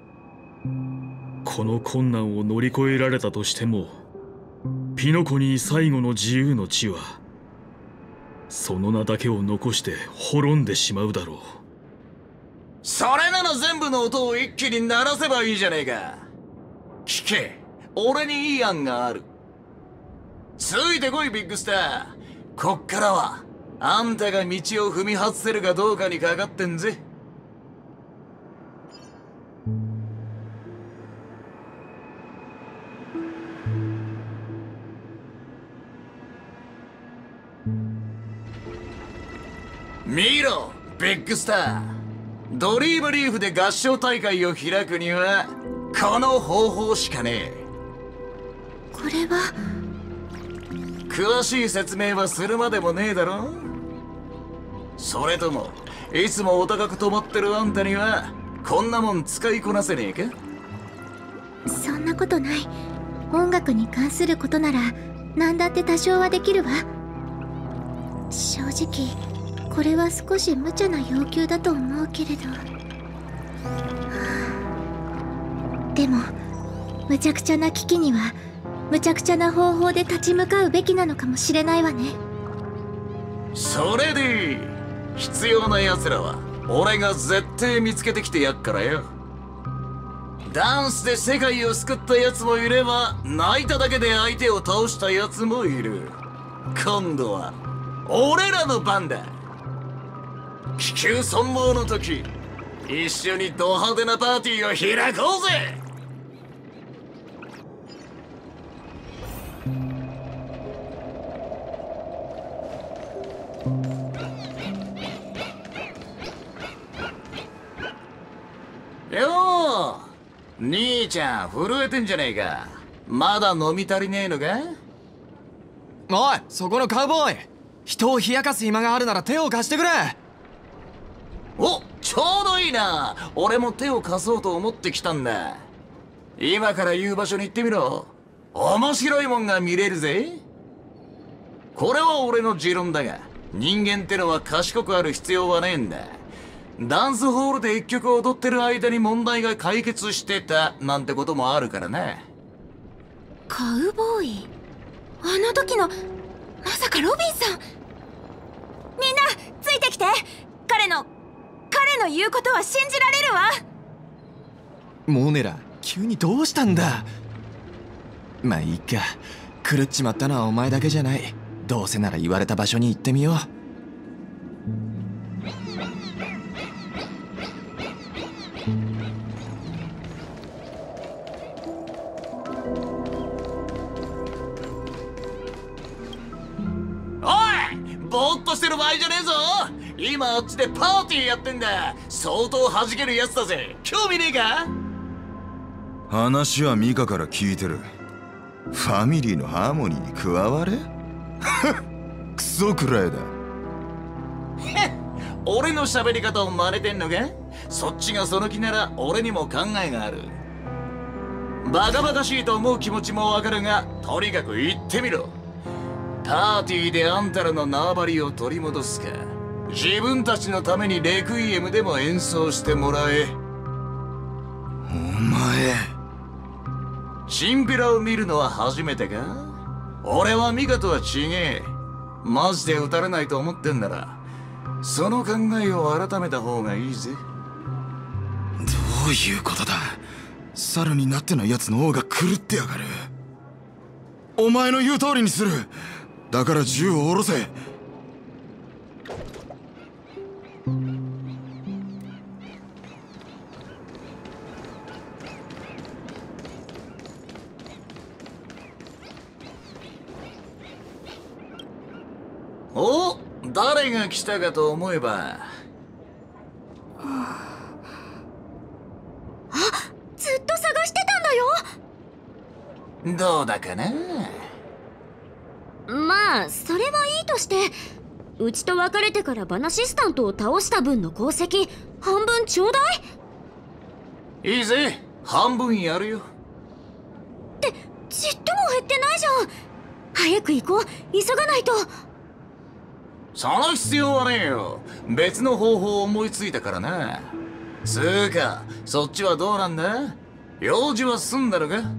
この困難を乗り越えられたとしても、ピノコニー最後の自由の地はその名だけを残して滅んでしまうだろう。 それなら全部の音を一気に鳴らせばいいじゃねえか。聞け、俺にいい案がある。ついてこいビッグスター。こっからはあんたが道を踏み外せるかどうかにかかってんぜ。見ろビッグスター。ドリームリーフで合唱大会を開くにはこの方法しかねえ。 これは詳しい説明はするまでもねえだろ。それともいつもお高く止まってるあんたにはこんなもん使いこなせねえか。 そんなことない。音楽に関することなら何だって多少はできるわ。正直これは少し無茶な要求だと思うけれど、でも無茶苦茶な危機には無茶苦茶な方法で立ち向かうべきなのかもしれないわね。 それでいい。必要な奴らは俺が絶対見つけてきてやっからよ。ダンスで世界を救った奴もいれば、泣いただけで相手を倒した奴もいる。今度は俺らの番だ。気球存亡の時、一緒にド派手なパーティーを開こうぜ。よう、兄ちゃん震えてんじゃねえか。まだ飲み足りねえのか。 おい、そこのカウボーイ、人を冷やかす暇があるなら手を貸してくれ。 お、ちょうどいいな。俺も手を貸そうと思ってきたんだ。今から言う場所に行ってみろ。面白いもんが見れるぜ。これは俺の持論だが、人間ってのは賢くある必要はねえんだ。ダンスホールで一曲踊ってる間に問題が解決してたなんてこともあるからね。 カウボーイ、あの時のまさかロビンさん。みんなついてきて。彼の言うことは信じられるわ。 モネラ、急にどうしたんだ。まあいいか、狂っちまったのはお前だけじゃない。どうせなら言われた場所に行ってみよう。 ぼーっとしてる場合じゃねえぞ。今あっちでパーティーやってんだ。相当弾けるやつだぜ。興味ねえか。 話はミカから聞いてる。ファミリーのハーモニーに加われクソくらいだ。 俺の喋り方を真似てんのか。そっちがその気なら俺にも考えがある。バカバカしいと思う気持ちもわかるが、とにかく言ってみろ。パーティーであんたらの縄張りを取り戻すか、自分たちのためにレクイエムでも演奏してもらえ。 お前、 チンピラを見るのは初めてか？俺はミカとは違え。マジで撃たれないと思ってんならその考えを改めた方がいいぜ。 どういうことだ。猿になってない奴の方が狂ってやがる。お前の言う通りにする。だから銃を下ろせ。 お、誰が来たかと思えば。 ずっと探してたんだよ。 どうだかな。 まあそれはいいとして、うちと別れてからバナシスタントを倒した分の功績半分ちょうだい。 いいぜ、半分やるよ。 ってちっとも減ってないじゃん。早く行こう、急がないと。 その必要はねえよ。別の方法を思いついたからな。つーか、そっちはどうなんだ？用事は済んだのか？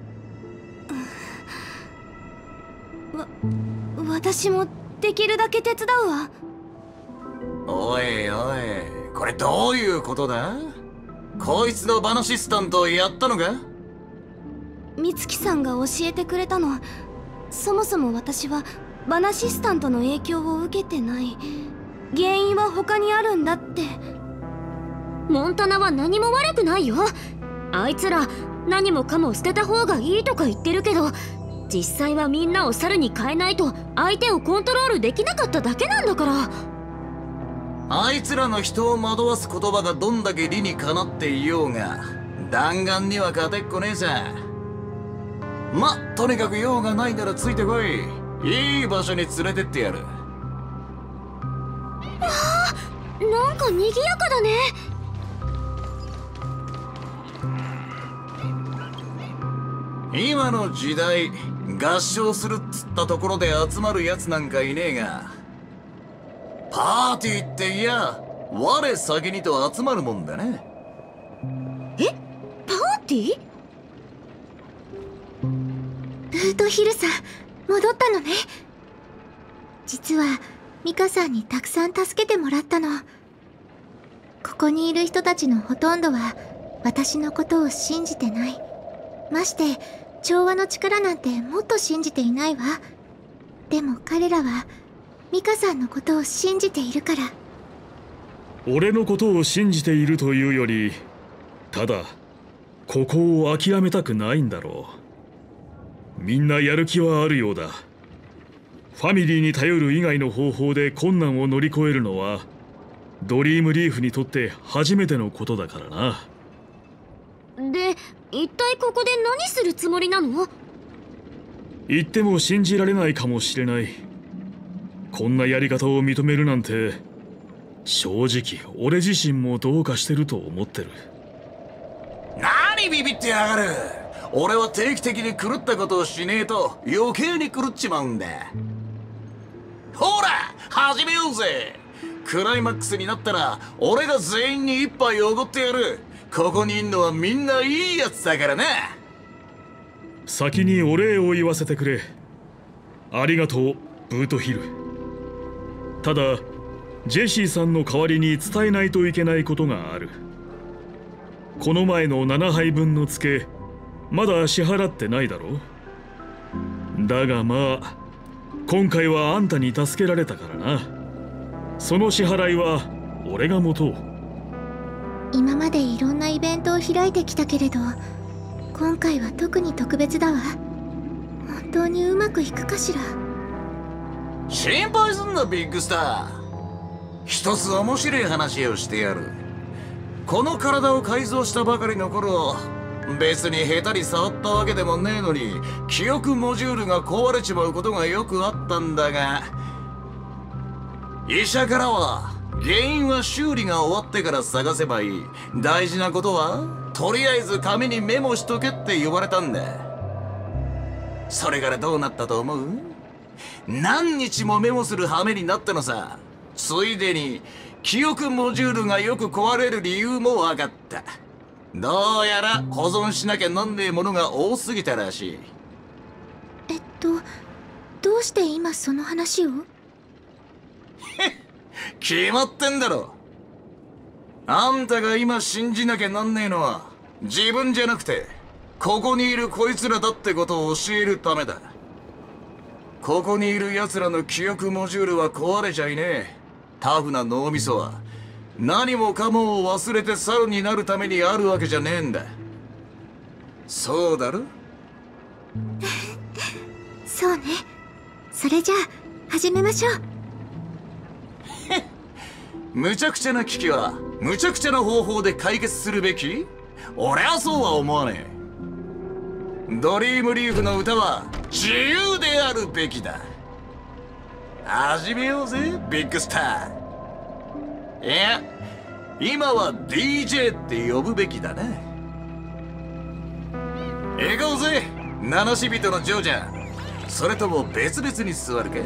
私もできるだけ手伝うわ。 おいおい、これどういうことだ？こいつのバナシスタントをやったのか？ 美月さんが教えてくれたの。そもそも私はバナシスタントの影響を受けてない。原因は他にあるんだって。モンタナは何も悪くないよ。あいつら何もかも捨てた方がいいとか言ってるけど、実際はみんなを猿に変えないと相手をコントロールできなかっただけなんだから。 あいつらの人を惑わす言葉がどんだけ理にかなっていようが弾丸には勝てっこねえさ。ま、とにかく用がないならついてこい。いい場所に連れてってやる。 わあ、なんか賑やかだね。 今の時代合唱するっつったところで集まるやつなんかいねえが、パーティーっていや我先にと集まるもんだね。 え、パーティー？ ブートヒルさん、戻ったのね。実はミカさんにたくさん助けてもらったの。ここにいる人たちのほとんどは私のことを信じてない。まして調和の力なんてもっと信じていないわ。でも彼らはミカさんのことを信じているから。 俺のことを信じているというより、ただここを諦めたくないんだろう。みんなやる気はあるようだ。ファミリーに頼る以外の方法で困難を乗り越えるのはドリームリーフにとって初めてのことだからな。 で、一体ここで何するつもりなの？ 言っても信じられないかもしれない。こんなやり方を認めるなんて、正直俺自身もどうかしてると思ってる。 何ビビってやがる。俺は定期的に狂ったことをしねえと余計に狂っちまうんだ。ほら始めようぜ。クライマックスになったら俺が全員に一杯おごってやる。ここにいんのはみんないいやつだからな。 先にお礼を言わせてくれ。ありがとう、ブートヒル。ただジェシーさんの代わりに伝えないといけないことがある。この前の7杯分のツケまだ支払ってないだろ。だがまあ今回はあんたに助けられたからな。その支払いは俺が持とう。 今までいろんなイベントを開いてきたけれど、今回は特に特別だわ。本当にうまくいくかしら。 心配すんなビッグスター。一つ面白い話をしてやる。この体を改造したばかりの頃、別に下手に触ったわけでもねえのに記憶モジュールが壊れちまうことがよくあったんだが、医者からは原因は修理が終わってから探せばいい。大事なことはとりあえず紙にメモしとけって言われたんだ。それからどうなったと思う？何日もメモする羽目になったのさ。ついでに記憶モジュールがよく壊れる理由も分かった。 どうやら保存しなきゃなんねえものが多すぎたらしい。 どうして今その話を？ 決まってんだろ。あんたが今信じなきゃなんねえのは自分じゃなくてここにいるこいつらだってことを教えるためだ。ここにいる奴らの記憶モジュールは壊れちゃいねえ。タフな脳みそは何もかもを忘れて猿になるためにあるわけじゃねえんだ。そうだろ？ そうね。それじゃあ始めましょう。 無茶苦茶な危機は無茶苦茶な方法で解決するべき？俺はそうは思わねえ。ドリームリーフの歌は自由であるべきだ。始めようぜビッグスター。いや今は DJ って呼ぶべきだな。行こうぜ七死人のジョージャー。それとも別々に座るか？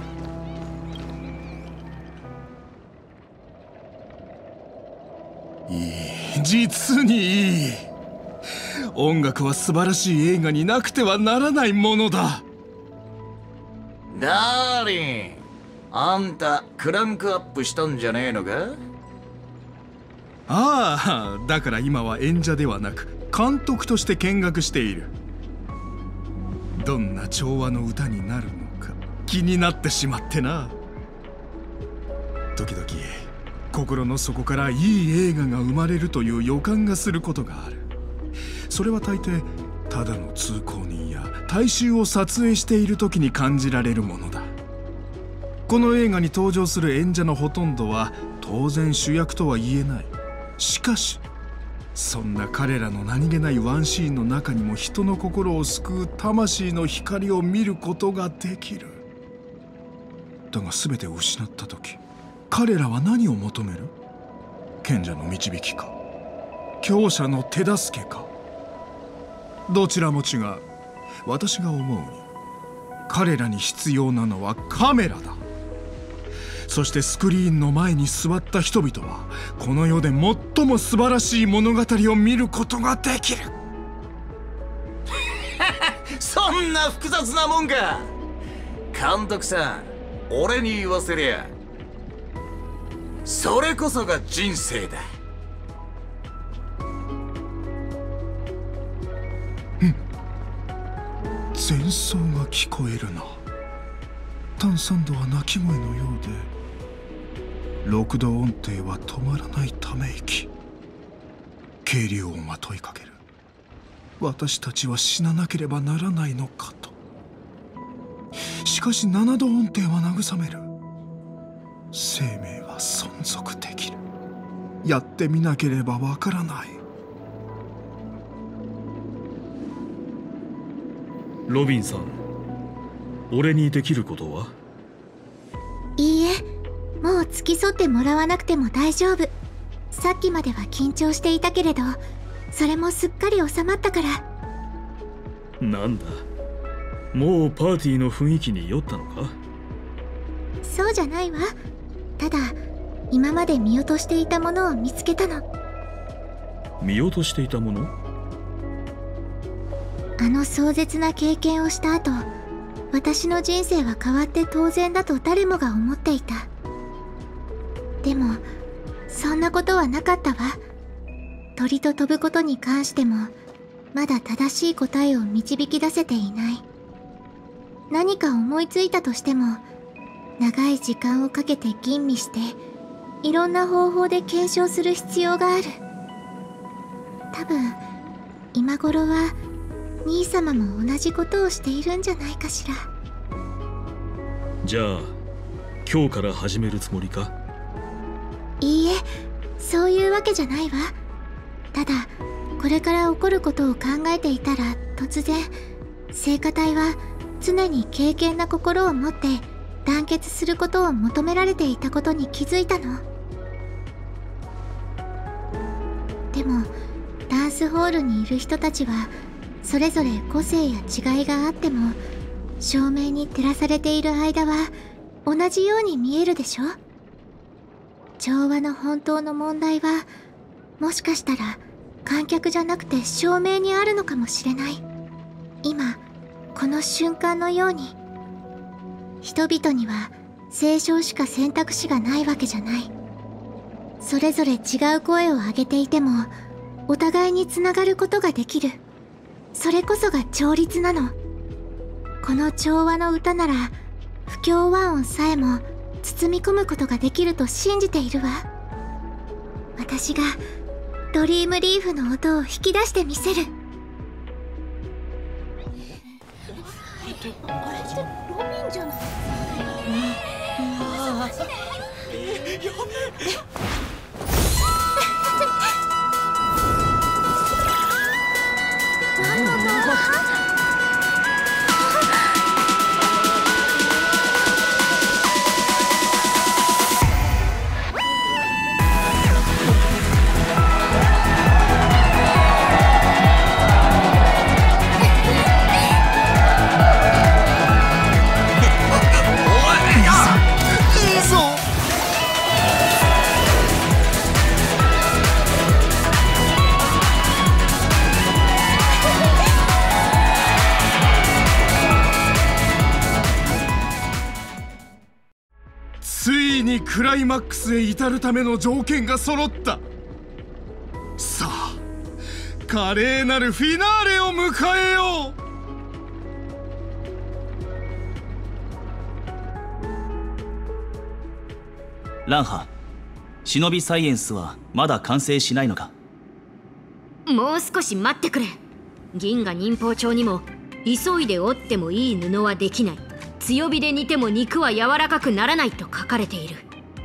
いい、実にいい。音楽は素晴らしい映画になくてはならないものだ。 ダーリン、あんたクランクアップしたんじゃねえのか？ ああ、だから今は演者ではなく監督として見学している。どんな調和の歌になるのか気になってしまってな。時々心の底からいい映画が生まれるという予感がすることがある。それは大抵ただの通行人や大衆を撮影している時に感じられるものだ。この映画に登場する演者のほとんどは当然主役とは言えない。しかしそんな彼らの何気ないワンシーンの中にも人の心を救う魂の光を見ることができる。だが全てを失った時、彼らは何を求める？賢者の導きか、強者の手助けか。どちらも違う。私が思うに彼らに必要なのはカメラだ。そしてスクリーンの前に座った人々はこの世で最も素晴らしい物語を見ることができる。 そんな複雑なもんか。監督さん、俺に言わせりゃそれこそが人生だ。 前奏が聞こえるな。炭酸度は鳴き声のようで6度音程は止まらないため息。渓流音は問いかける。私たちは死ななければならないのかと。しかし7度音程は慰める。生命は存続できる。やってみなければわからない。 ロビンさん、俺にできることは？ いいえ、もう付き添ってもらわなくても大丈夫。さっきまでは緊張していたけれど、それもすっかり収まったから。 なんだ、もうパーティーの雰囲気に酔ったのか？ そうじゃないわ。ただ今まで見落としていたものを見つけたの。 見落としていたもの？ あの壮絶な経験をした後、私の人生は変わって当然だと誰もが思っていた。でもそんなことはなかったわ。鳥と飛ぶことに関してもまだ正しい答えを導き出せていない。何か思いついたとしても長い時間をかけて吟味していろんな方法で検証する必要がある。多分今頃は兄様も同じことをしているんじゃないかしら。 じゃあ今日から始めるつもりか？ いいえ、そういうわけじゃないわ。ただこれから起こることを考えていたら突然聖歌隊は常に敬虔な心を持って団結することを求められていたことに気づいたの。でもダンスホールにいる人たちはそれぞれ個性や違いがあっても照明に照らされている間は同じように見えるでしょ。調和の本当の問題はもしかしたら観客じゃなくて照明にあるのかもしれない。今この瞬間のように。人々には斉唱しか選択肢がないわけじゃない。それぞれ違う声を上げていてもお互いにつながることができる。それこそが調律なの。この調和の歌なら不協和音さえも包み込むことができると信じているわ。私がドリームリーフの音を引き出してみせる。あれってロビンじゃない？何の音？ ついにクライマックスへ至るための条件が揃った。さあ華麗なるフィナーレを迎えよう。ランハ、忍びサイエンスはまだ完成しないのか？ もう少し待ってくれ。銀河忍法帳にも急いで折ってもいい布はできない、強火で煮ても肉は柔らかくならないと書かれている。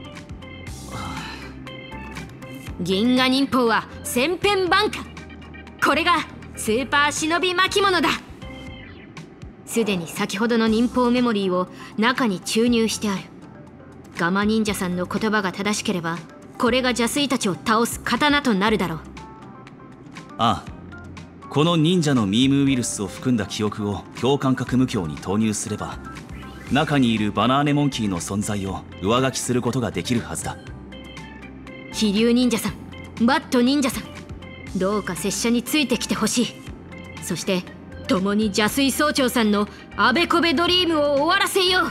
銀河忍法は千変万化。これがスーパー忍び巻物だ。すでに先ほどの忍法メモリーを中に注入してある。ガマ忍者さんの言葉が正しければこれが邪推たちを倒す刀となるだろう。 ああ、この忍者のミームウイルスを含んだ記憶を強感覚無境に投入すれば中にいるバナーネモンキーの存在を上書きすることができるはずだ。 飛竜忍者さん、バット忍者さん、どうか拙者についてきてほしい。そして共に邪推総長さんのあべこべドリームを終わらせよう。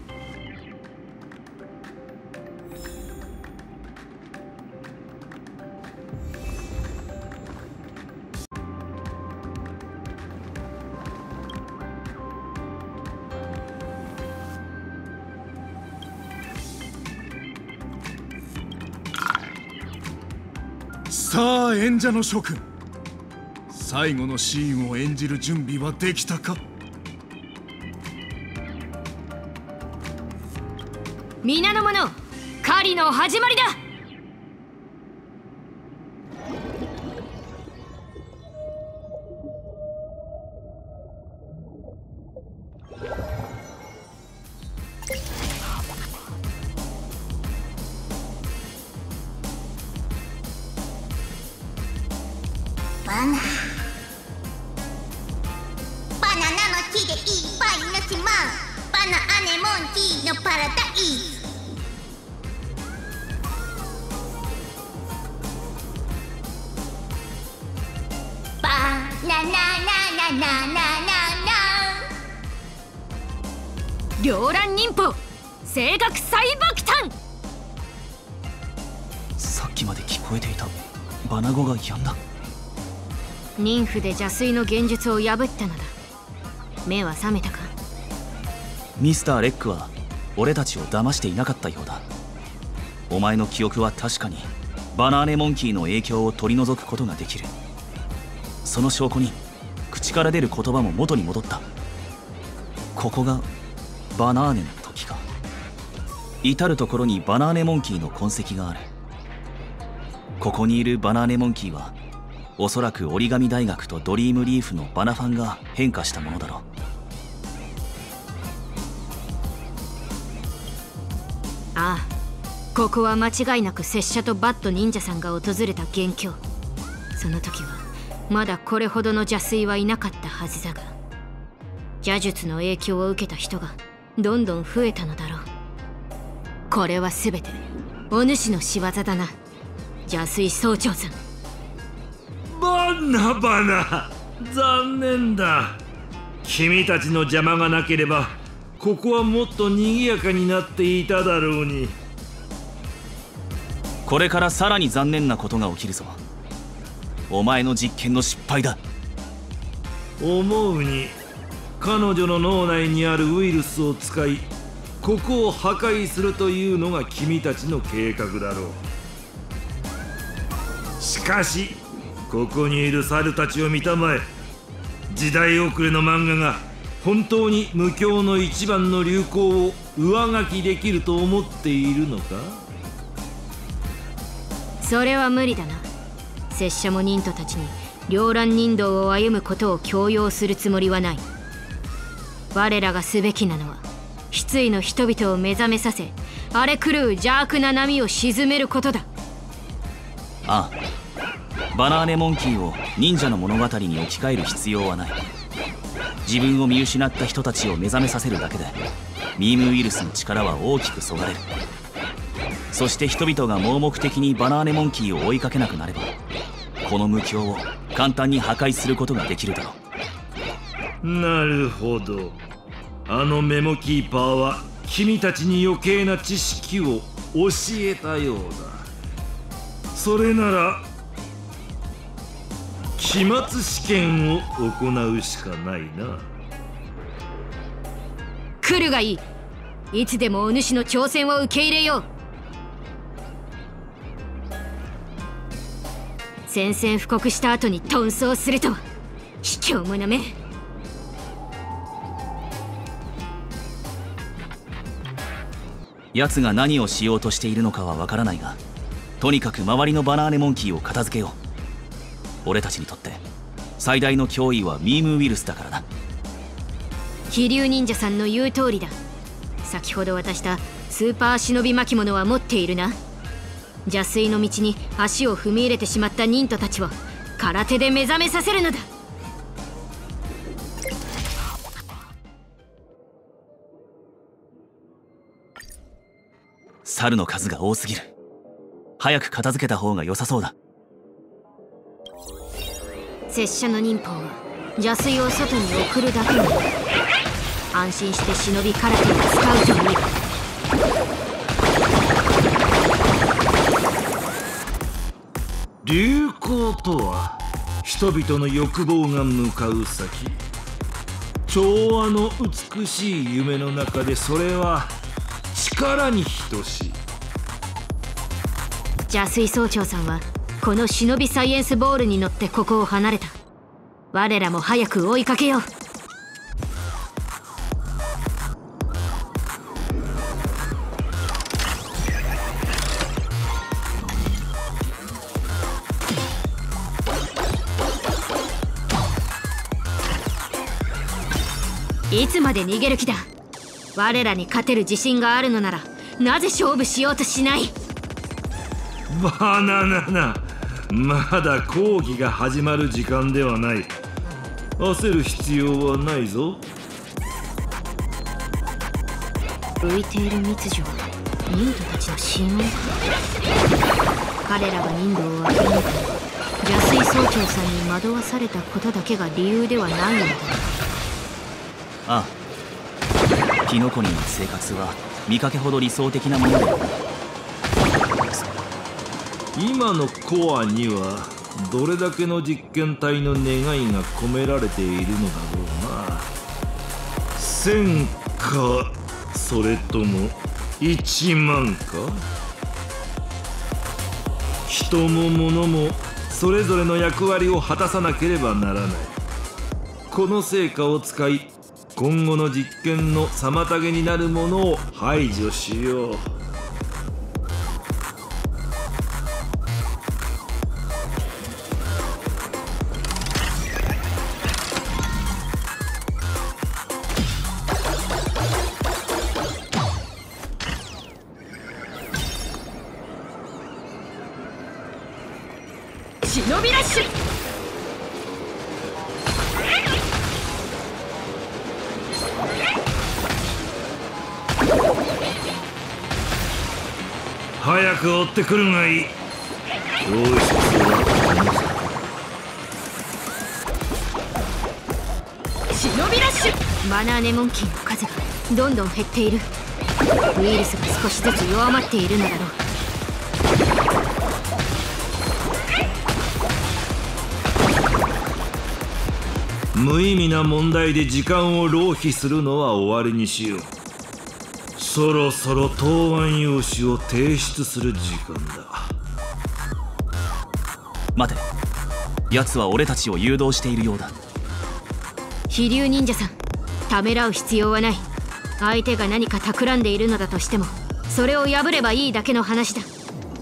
さあ演者の諸君、最後のシーンを演じる準備はできたか？ 皆の者、狩りの始まりだ。 バナナの木でいっぱいの島、バナアネモンキーのパラダイス。バナナナナナナナ両乱忍法声楽再爆誕。 さっきまで聞こえていたバナ語が止んだ。 妊婦で邪推の幻術を破ったのだ。目は覚めたか？ ミスター・レックは俺たちを騙していなかったようだ。お前の記憶は確かにバナーネモンキーの影響を取り除くことができる。その証拠に口から出る言葉も元に戻った。ここがバナーネの時か。至る所にバナーネモンキーの痕跡がある。ここにいるバナーネモンキーはおそらく折り紙大学とドリームリーフのバナファンが変化したものだろう。 ああ、ここは間違いなく拙者とバット忍者さんが訪れた元凶。その時はまだこれほどの邪推はいなかったはずだが、邪術の影響を受けた人がどんどん増えたのだろう。これは全てお主の仕業だな、邪推総長さん。 ナバナ、残念だ。君たちの邪魔がなければここはもっと賑やかになっていただろうに。 これからさらに残念なことが起きるぞ。お前の実験の失敗だ。 思うに彼女の脳内にあるウイルスを使いここを破壊するというのが君たちの計画だろう。しかしここにいる猿たちを見たまえ。時代遅れの漫画が本当に無教の一番の流行を上書きできると思っているのか。 それは無理だな。拙者も忍徒たちに両乱人道を歩むことを強要するつもりはない。我らがすべきなのは失意の人々を目覚めさせ、荒れ狂う邪悪な波を鎮めることだ。 ああ、バナーネモンキーを忍者の物語に置き換える必要はない。自分を見失った人たちを目覚めさせるだけでミームウイルスの力は大きくそがれる。そして人々が盲目的にバナーネモンキーを追いかけなくなれば、この無教を簡単に破壊することができるだろう。なるほど。あのメモキーパーは君たちに余計な知識を教えたようだ。それなら期末試験を行うしかないな。 来るがいい。いつでもお主の挑戦を受け入れよう。宣戦布告した後に遁走するとは卑怯者め。 奴が何をしようとしているのかはわからないが、とにかく周りのバナーネモンキーを片付けよう。俺たちにとって最大の脅威はミームウイルスだからな。 飛竜忍者さんの言う通りだ。先ほど渡したスーパー忍び巻物は持っているな。邪推の道に足を踏み入れてしまった忍徒たちを空手で目覚めさせるのだ。 猿の数が多すぎる。早く片付けた方が良さそうだ。 拙者の忍法は邪推を外に送るだけに、安心して忍び空手を使うといい。 流行とは人々の欲望が向かう先。調和の美しい夢の中でそれは力に等しい。 邪推総長さんはこの忍びサイエンスボールに乗ってここを離れた。我らも早く追いかけよう。いつまで逃げる気だ。我らに勝てる自信があるのならなぜ勝負しようとしない。 バナナナ、まだ講義が始まる時間ではない。焦る必要はないぞ。 浮いている密樹は忍徒たちの神音か。彼らが忍道を諦めたのは邪推総長さんに惑わされたことだけが理由ではないのだ。 ああ、キノコにの生活は見かけほど理想的なものではない。 今のコアにはどれだけの実験体の願いが込められているのだろうな。1000かそれとも1万か。人も物もそれぞれの役割を果たさなければならない。この成果を使い今後の実験の妨げになるものを排除しよう。 忍びラッシュ。 早く追ってくるがいい。教室はバナーネモンキーの数がどんどん減っている。ウイルスが少しずつ弱まっているのだろう。 無意味な問題で時間を浪費するのは終わりにしよう。そろそろ答案用紙を提出する時間だ。 待て、奴は俺たちを誘導しているようだ。 飛竜忍者さん、ためらう必要はない。相手が何か企んでいるのだとしても、それを破ればいいだけの話だ。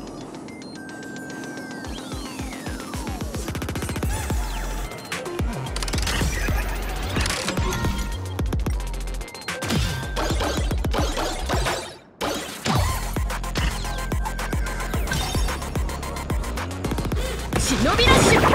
忍びラッシュ。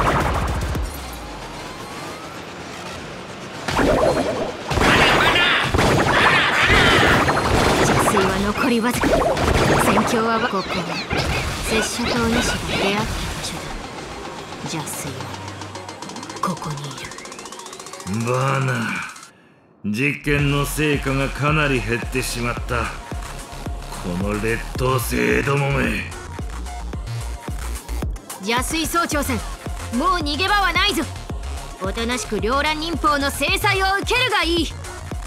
邪水は残りわずか。戦況はここは拙者とお主が出会った場所だ。邪水はここにいる。 バーナ、実験の成果がかなり減ってしまった。この劣等生どもめ。 邪水総長さん、もう逃げ場はないぞ。おとなしく両乱忍法の制裁を受けるがいい。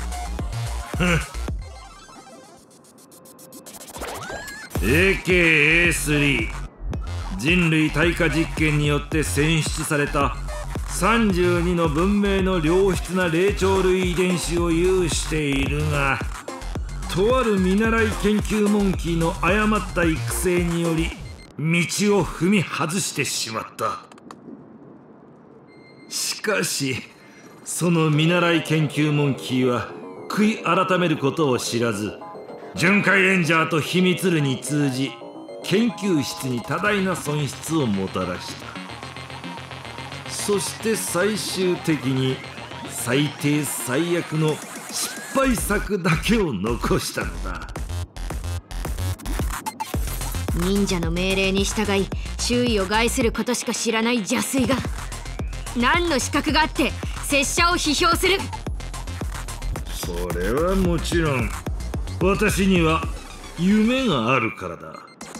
AKA3 人類対価実験によって選出された32の文明の良質な霊長類遺伝子を有しているが、とある見習い研究モンキーの誤った育成により道を踏み外してしまった。しかしその見習い研究モンキーは悔い改めることを知らず、巡回レンジャーと秘密裏に通じ研究室に多大な損失をもたらした。そして最終的に最低最悪の失敗作だけを残したのだ。 忍者の命令に従い周囲を害することしか知らない邪水が何の資格があって拙者を批評する。 それはもちろん私には夢があるからだ。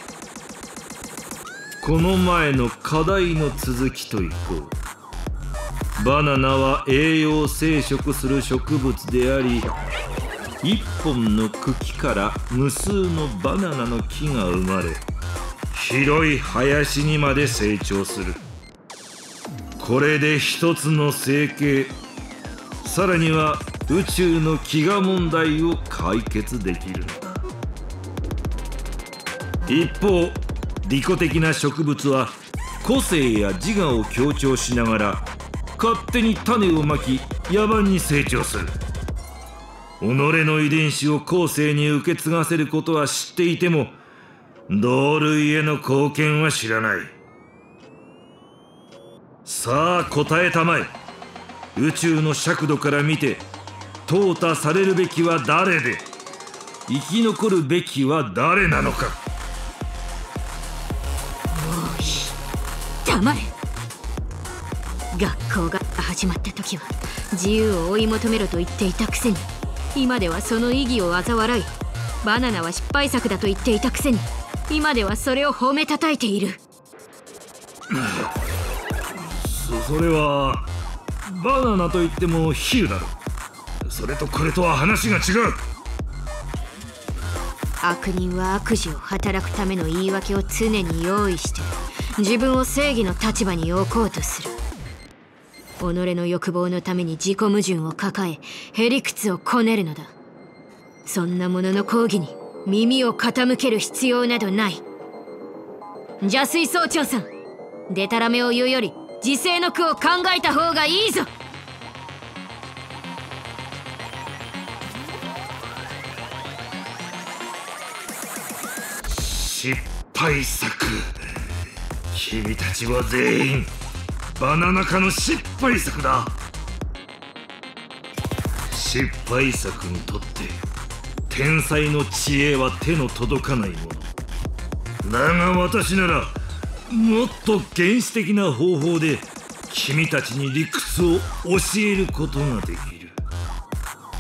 この前の課題の続きといこう。バナナは栄養生殖する植物であり、一本の茎から無数のバナナの木が生まれ、広い林にまで成長する。これで一つの生計、さらには宇宙の飢餓問題を解決できるのだ。一方、利己的な植物は個性や自我を強調しながら勝手に種をまき野蛮に成長する。己の遺伝子を後世に受け継がせることは知っていても同類への貢献は知らない。さあ答えたまえ。宇宙の尺度から見て淘汰されるべきは誰で生き残るべきは誰なのか。 もういい、黙れ。学校が始まった時は自由を追い求めろと言っていたくせに、今ではその意義を嘲笑い、バナナは失敗作だと言っていたくせに、今ではそれを褒めたたいている。 それはバナナといっても比喩だろ。それとこれとは話が違う。 悪人は悪事を働くための言い訳を常に用意して自分を正義の立場に置こうとする。己の欲望のために自己矛盾を抱えへりくつをこねるのだ。そんなものの講義に耳を傾ける必要などない。邪水総長さん、デタラメを言うより自制の句を考えた方がいいぞ。 失敗作。君たちは全員バナナ科の失敗作だ。失敗作にとって天才の知恵は手の届かないものだが、私ならもっと原始的な方法で君たちに理屈を教えることができる。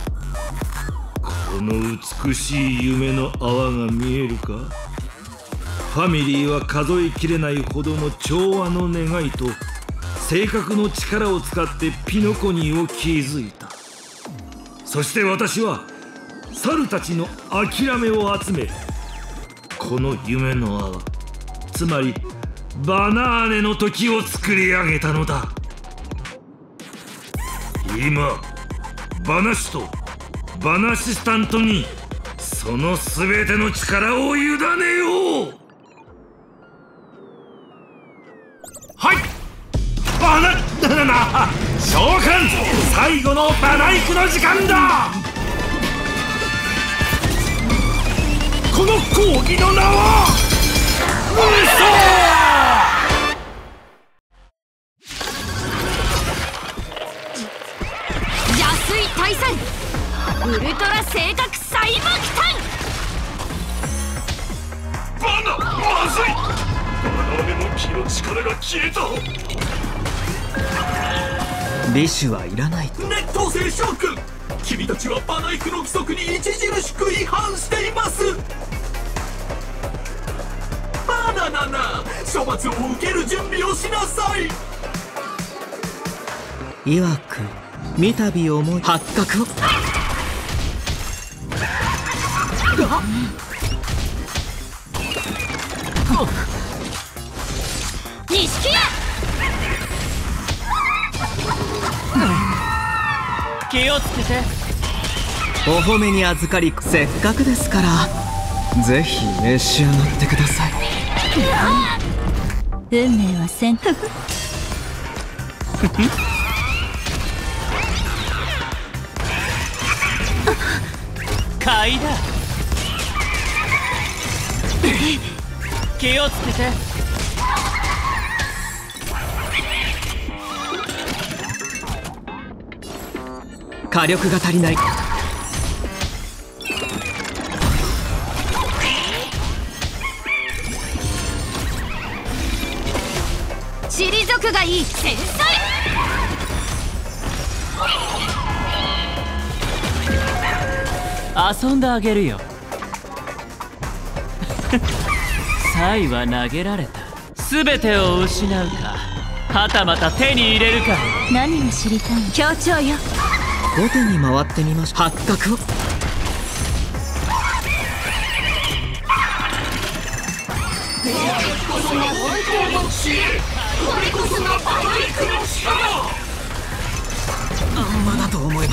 この美しい夢の泡が見えるか。ファミリーは数えきれないほどの調和の願いと性格の力を使ってピノコニーを築いた。そして私は猿たちの諦めを集め、この夢の泡、つまりバナーネの時を作り上げたのだ。今バナシとバナシスタントにその全ての力を委ねよう。はい、バナ召喚最後のバナイクの時間だ。この講義の名は邪水退散ウルトラ正確細爆弾。 バナ、まずい。バナーネモンキーの力が消えた。 リシュはいらないと。 熱湯星将軍、君たちはバナイクの規則に著しく違反しています。バナナナ、処罰を受ける準備をしなさい。 いわく三度思い発覚を。 錦屋気をつけて。 お褒めに預かり、せっかくですからぜひ召し上がってください。 運命は選択。 買いだ。気をつけて。 火力が足りない。 退くがいい。繊細遊んであげるよ。サイは投げられた。全てを失うか、はたまた手に入れるか。 何が知りたい？ 協調よ。 後手に回ってみましょう。発覚を。まだと思えば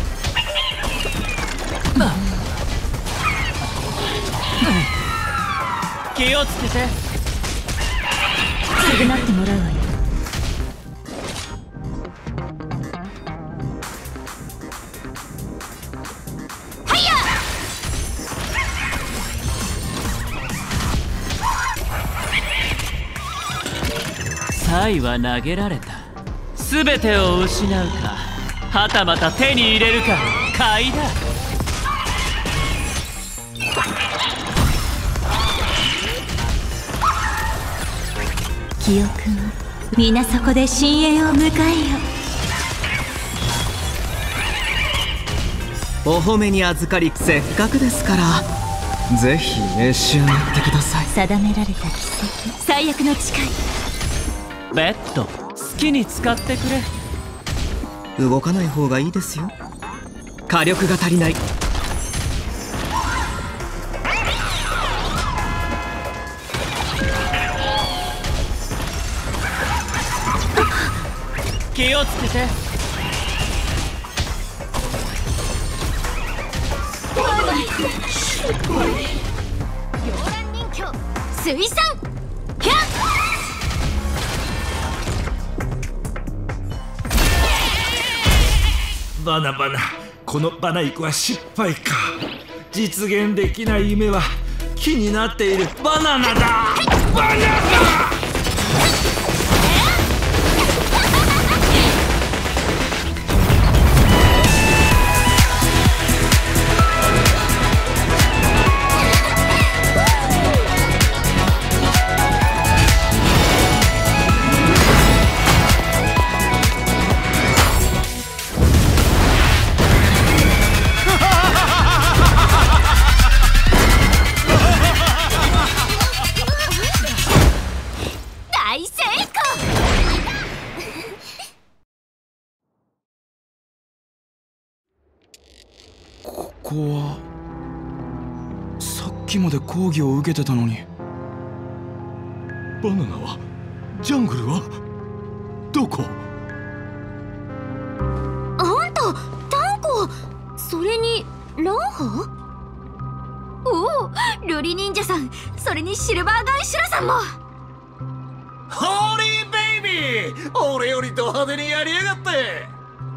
気をつけて。 償ってもらうわよ。 サイは投げられた。全てを失うか、はたまた手に入れるか。買いだ。 記憶を皆そこで深淵を迎えよ。 お褒めに預かり、せっかくですからぜひ召し上がってください。 定められた奇跡、最悪の誓い。 ベッド好きに使ってくれ。 動かない方がいいですよ。火力が足りない。 気をつけて。 溶岩人形水産キャン。 バナバナ、このバナイクは失敗か。実現できない夢は木になっているバナナだ。バナナ。 こはさっきまで講義を受けてたのに。 バナナは？ジャングルは？どこ？ あんたタンコ、それにランハ？おお、瑠璃忍者さん、それにシルバーガンシュラさんも。 ホーリーベイビー、俺よりド派手にやりやがって。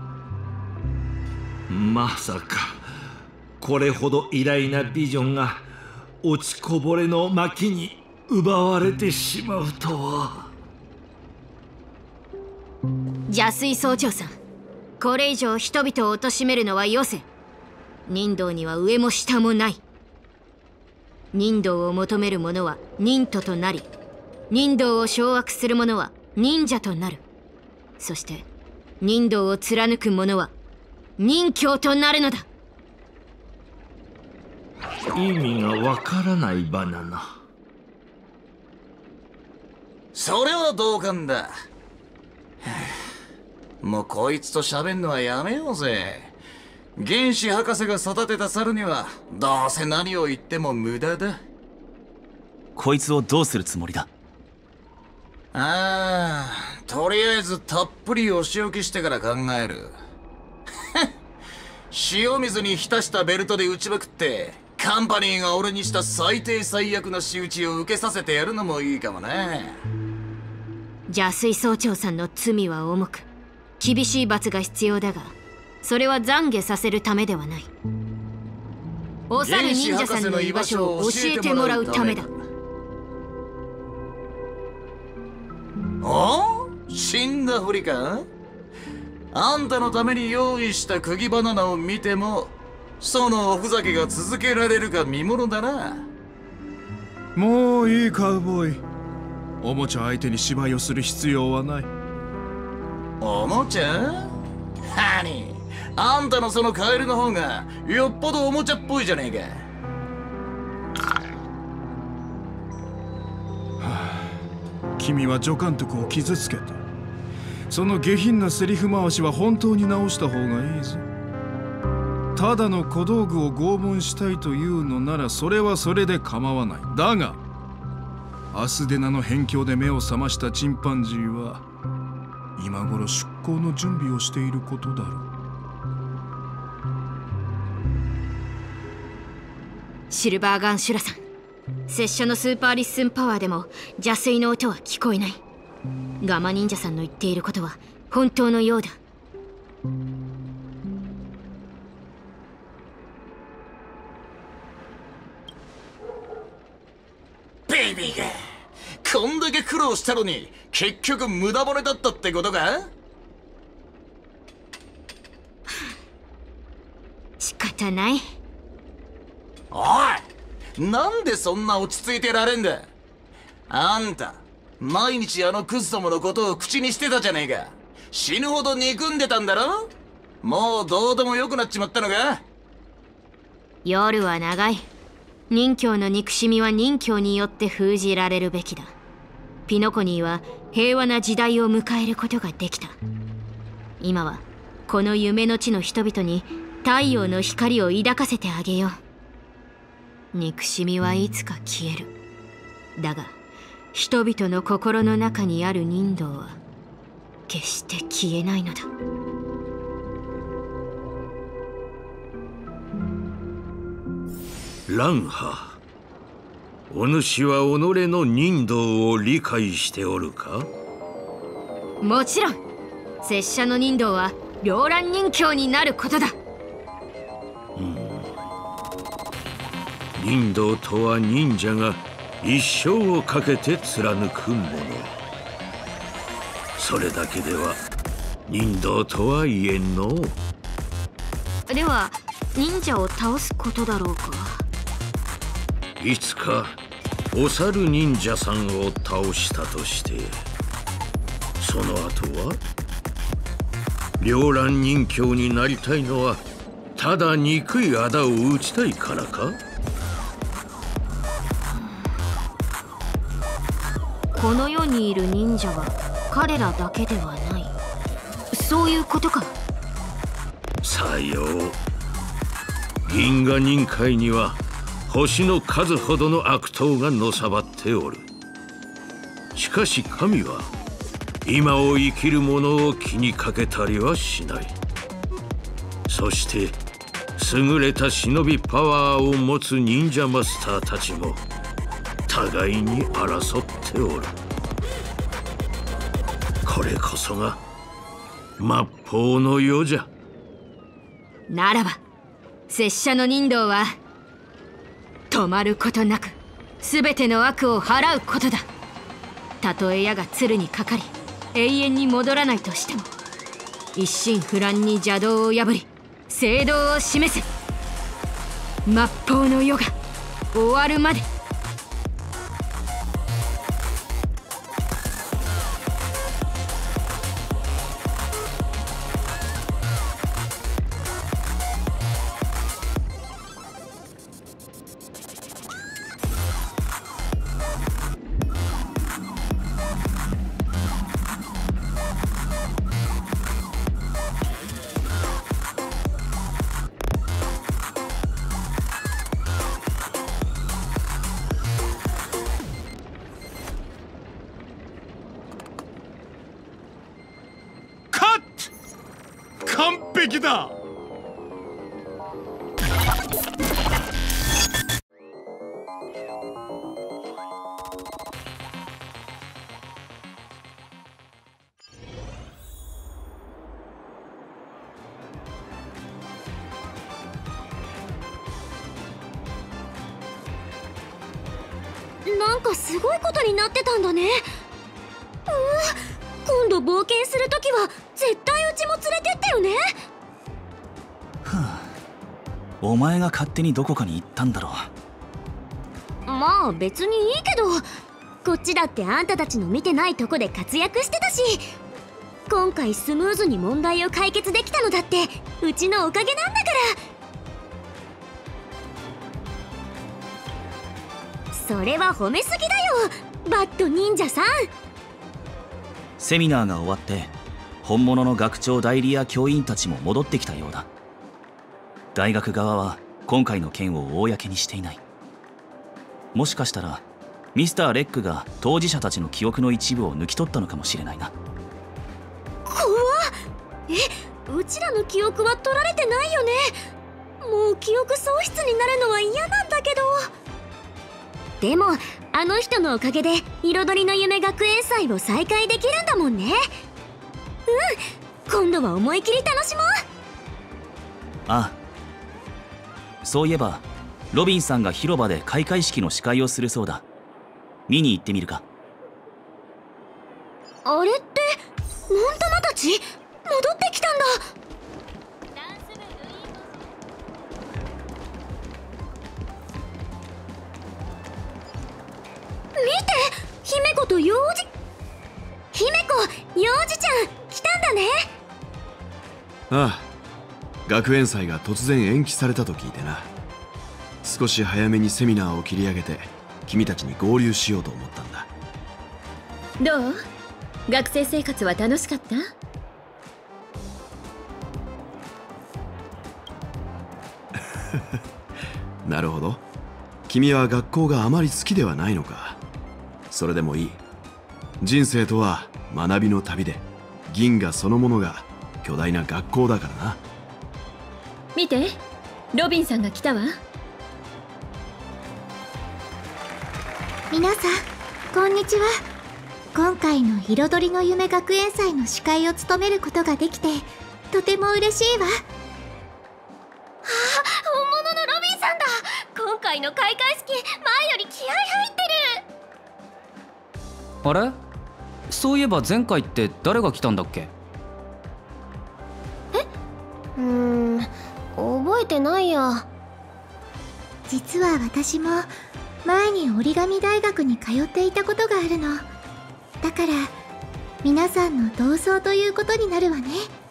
まさかこれほど偉大なビジョンが落ちこぼれの薪に奪われてしまうとは。 邪水総長さん、これ以上人々を貶めるのはよせ。忍道には上も下もない。忍道を求める者は忍徒となり、忍道を掌握する者は忍者となる。そして忍道を貫く者は忍教となるのだ。 意味がわからないバナナ。 それは同感だ。もうこいつと喋んのはやめようぜ。原始博士が育てた猿にはどうせ何を言っても無駄だ。 こいつをどうするつもりだ？ とりあえずたっぷりお仕置きしてから考える。塩水に浸したベルトで打ちまくってカンパニーが俺にした最低最悪な仕打ちを受けさせてやるのもいいかもね。 邪水総長さんの罪は重く、厳しい罰が必要だが、それは懺悔させるためではない。お猿忍者さんの居場所を教えてもらうためだ。 お？死んだふりか？あんたのために用意した釘バナナを見てもそのおふざけが続けられるか見ものだな。 もういいカウボーイ。おもちゃ相手に芝居をする必要はない。 おもちゃ？ハニー、あんたのそのカエルの方がよっぽどおもちゃっぽいじゃねえか。 君は助監督を傷つけた。その下品なセリフ回しは本当に直した方がいいぞ。ただの小道具を拷問したいというのならそれはそれで構わない。だがアスデナの辺境で目を覚ましたチンパンジーは今頃出航の準備をしていることだろう。 シルバーガンシュラさん、拙者のスーパーリッスンパワーでも邪水の音は聞こえない。ガマ忍者さんの言っていることは本当のようだ。 ベイビーがこんだけ苦労したのに結局無駄骨だったってことか？ 仕方ない。 おい、なんでそんな落ち着いてられんだ。あんた毎日あのクズどものことを口にしてたじゃねえか。死ぬほど憎んでたんだろ。もうどうでもよくなっちまったのか。 夜は長い。忍教の憎しみは忍教によって封じられるべきだ。ピノコニーは平和な時代を迎えることができた。今はこの夢の地の人々に太陽の光を抱かせてあげよう。憎しみはいつか消える。だが人々の心の中にある忍道は決して消えないのだ。 ランハ、お主は己の忍道を理解しておるか？ もちろん。拙者の忍道は両乱忍教になることだ。 忍道とは忍者が一生をかけて貫くもの。それだけでは忍道とは言えんの。 では忍者を倒すことだろうか。 いつかお猿忍者さんを倒したとしてその後は両乱忍教になりたいのはただ憎い仇を討ちたいからか？ この世にいる忍者は彼らだけではない。そういうことか。 さよう。 銀河忍界には星の数ほどの悪党がのさばっておる。しかし神は今を生きる者を気にかけたりはしない。そして優れた忍びパワーを持つ忍者マスターたちも互いに争っておる。これこそが末法の世じゃ。 ならば拙者の忍道は止まることなく全ての悪を払うことだ。たとえ矢が鶴にかかり永遠に戻らないとしても、一心不乱に邪道を破り正道を示せ。末法の世が終わるまで。 完璧だ。 なんかすごいことになってたんだね。今度冒険するときは絶対うちも連れてってよね。 お前が勝手にどこかに行ったんだろまあ別にいいけど、こっちだってあんたたちの見てないとこで活躍してたし、今回スムーズに問題を解決できたのだってうちのおかげなんだから。それは褒めすぎだよ、バッド忍者さん。 セミナーが終わって本物の学長代理や教員たちも戻ってきたようだ。大学側は今回の件を公にしていない。もしかしたらミスター・レックが当事者たちの記憶の一部を抜き取ったのかもしれないな。 怖っ。うちらの記憶は取られてないよね。もう記憶喪失になるのは嫌なんだけど。でもあの人のおかげで彩りの夢学園祭を再開できるんだもんね。今度は思い切り楽しもう。 ああ、そういえばロビンさんが広場で開会式の司会をするそうだ。見に行ってみるか。 あれってモンタマたち戻ってきたんだ。見て、姫子と幼児。姫子、幼児ちゃん来たんだね。 ああ、学園祭が突然延期されたと聞いてな。少し早めにセミナーを切り上げて君たちに合流しようと思ったんだ。 どう？学生生活は楽しかった？ なるほど。君は学校があまり好きではないのか。それでもいい。人生とは学びの旅で、銀河そのものが巨大な学校だからな。 見て、ロビンさんが来たわ。 皆さんこんにちは。今回の彩りの夢学園祭の司会を務めることができてとても嬉しいわ。 本物のロビンさんだ。今回の開会式前より気合入ってる。 あれ？そういえば前回って誰が来たんだっけ？ 覚えてないや。実は私も前に折り紙大学に通っていたことがあるの。だから皆さんの同窓ということになるわね。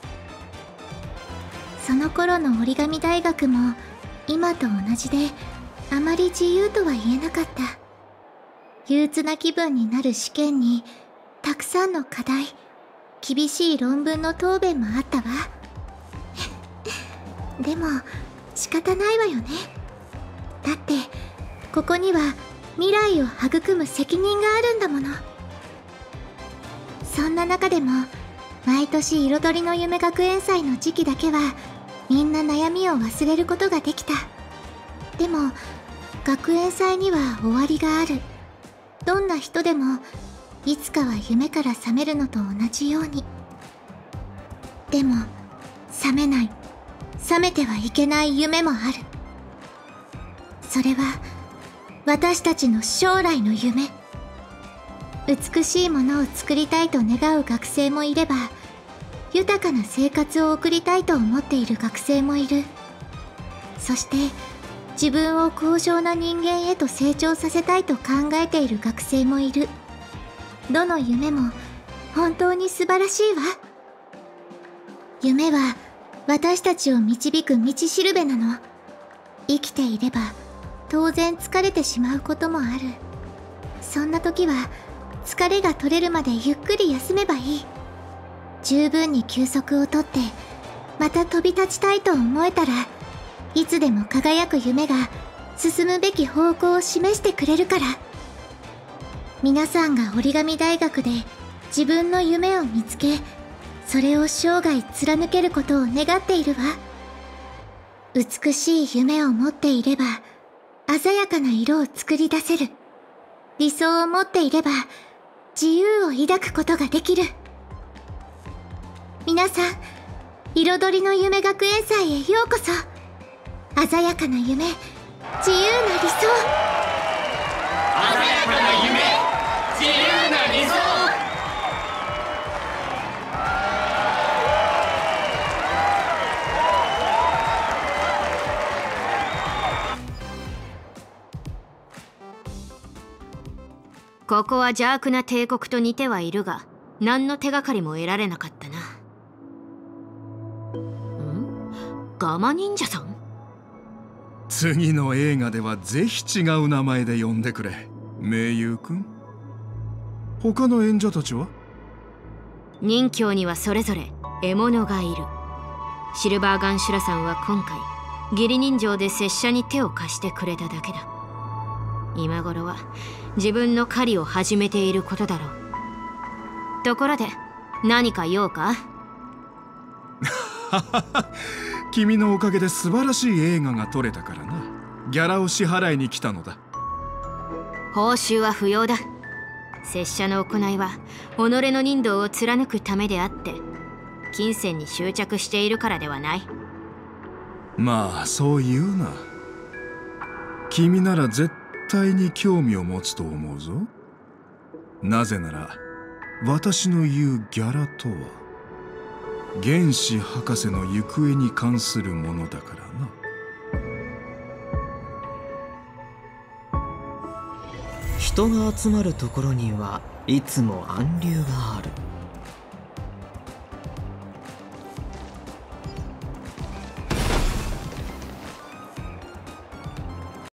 その頃の折り紙大学も今と同じであまり自由とは言えなかった。憂鬱な気分になる試験にたくさんの課題、厳しい論文の答弁もあったわ。でも仕方ないわよね。だってここには未来を育む責任があるんだもの。そんな中でも毎年彩りの夢学園祭の時期だけはみんな悩みを忘れることができた。でも学園祭には終わりがある。どんな人でもいつかは夢から覚めるのと同じように。でも覚めない、覚めてはいけない夢もある。それは私たちの将来の夢。美しいものを作りたいと願う学生もいれば、豊かな生活を送りたいと思っている学生もいる。そして自分を高尚な人間へと成長させたいと考えている学生もいる。どの夢も本当に素晴らしいわ。夢は私たちを導く道しるべなの。生きていれば当然疲れてしまうこともある。そんな時は疲れが取れるまでゆっくり休めばいい。十分に休息をとってまた飛び立ちたいと思えたら、いつでも輝く夢が進むべき方向を示してくれるから。皆さんが折り紙大学で自分の夢を見つけ、それを生涯貫けることを願っているわ。美しい夢を持っていれば鮮やかな色を作り出せる。理想を持っていれば自由を抱くことができる。皆さん、彩りの夢学園祭へようこそ。鮮やかな夢、自由な理想。鮮やかな夢、自由な理想。 ここは邪悪な帝国と似てはいるが、何の手がかりも得られなかったな。ガマ忍者さん？ 次の映画ではぜひ違う名前で呼んでくれ、盟友くん。他の演者たちは？ 任侠にはそれぞれ獲物がいる。シルバーガンシュラさんは今回義理人情で拙者に手を貸してくれただけだ。今頃は自分の狩りを始めていることだろう。ところで何か用か？ 君のおかげで素晴らしい映画が撮れたからな。ギャラを支払いに来たのだ。 報酬は不要だ。拙者の行いは己の人道を貫くためであって、金銭に執着しているからではない。 まあそう言うな。君なら絶対に興味を持つと思うぞ。なぜなら私の言うギャラとは原子博士の行方に関するものだからな。 人が集まるところにはいつも暗流がある。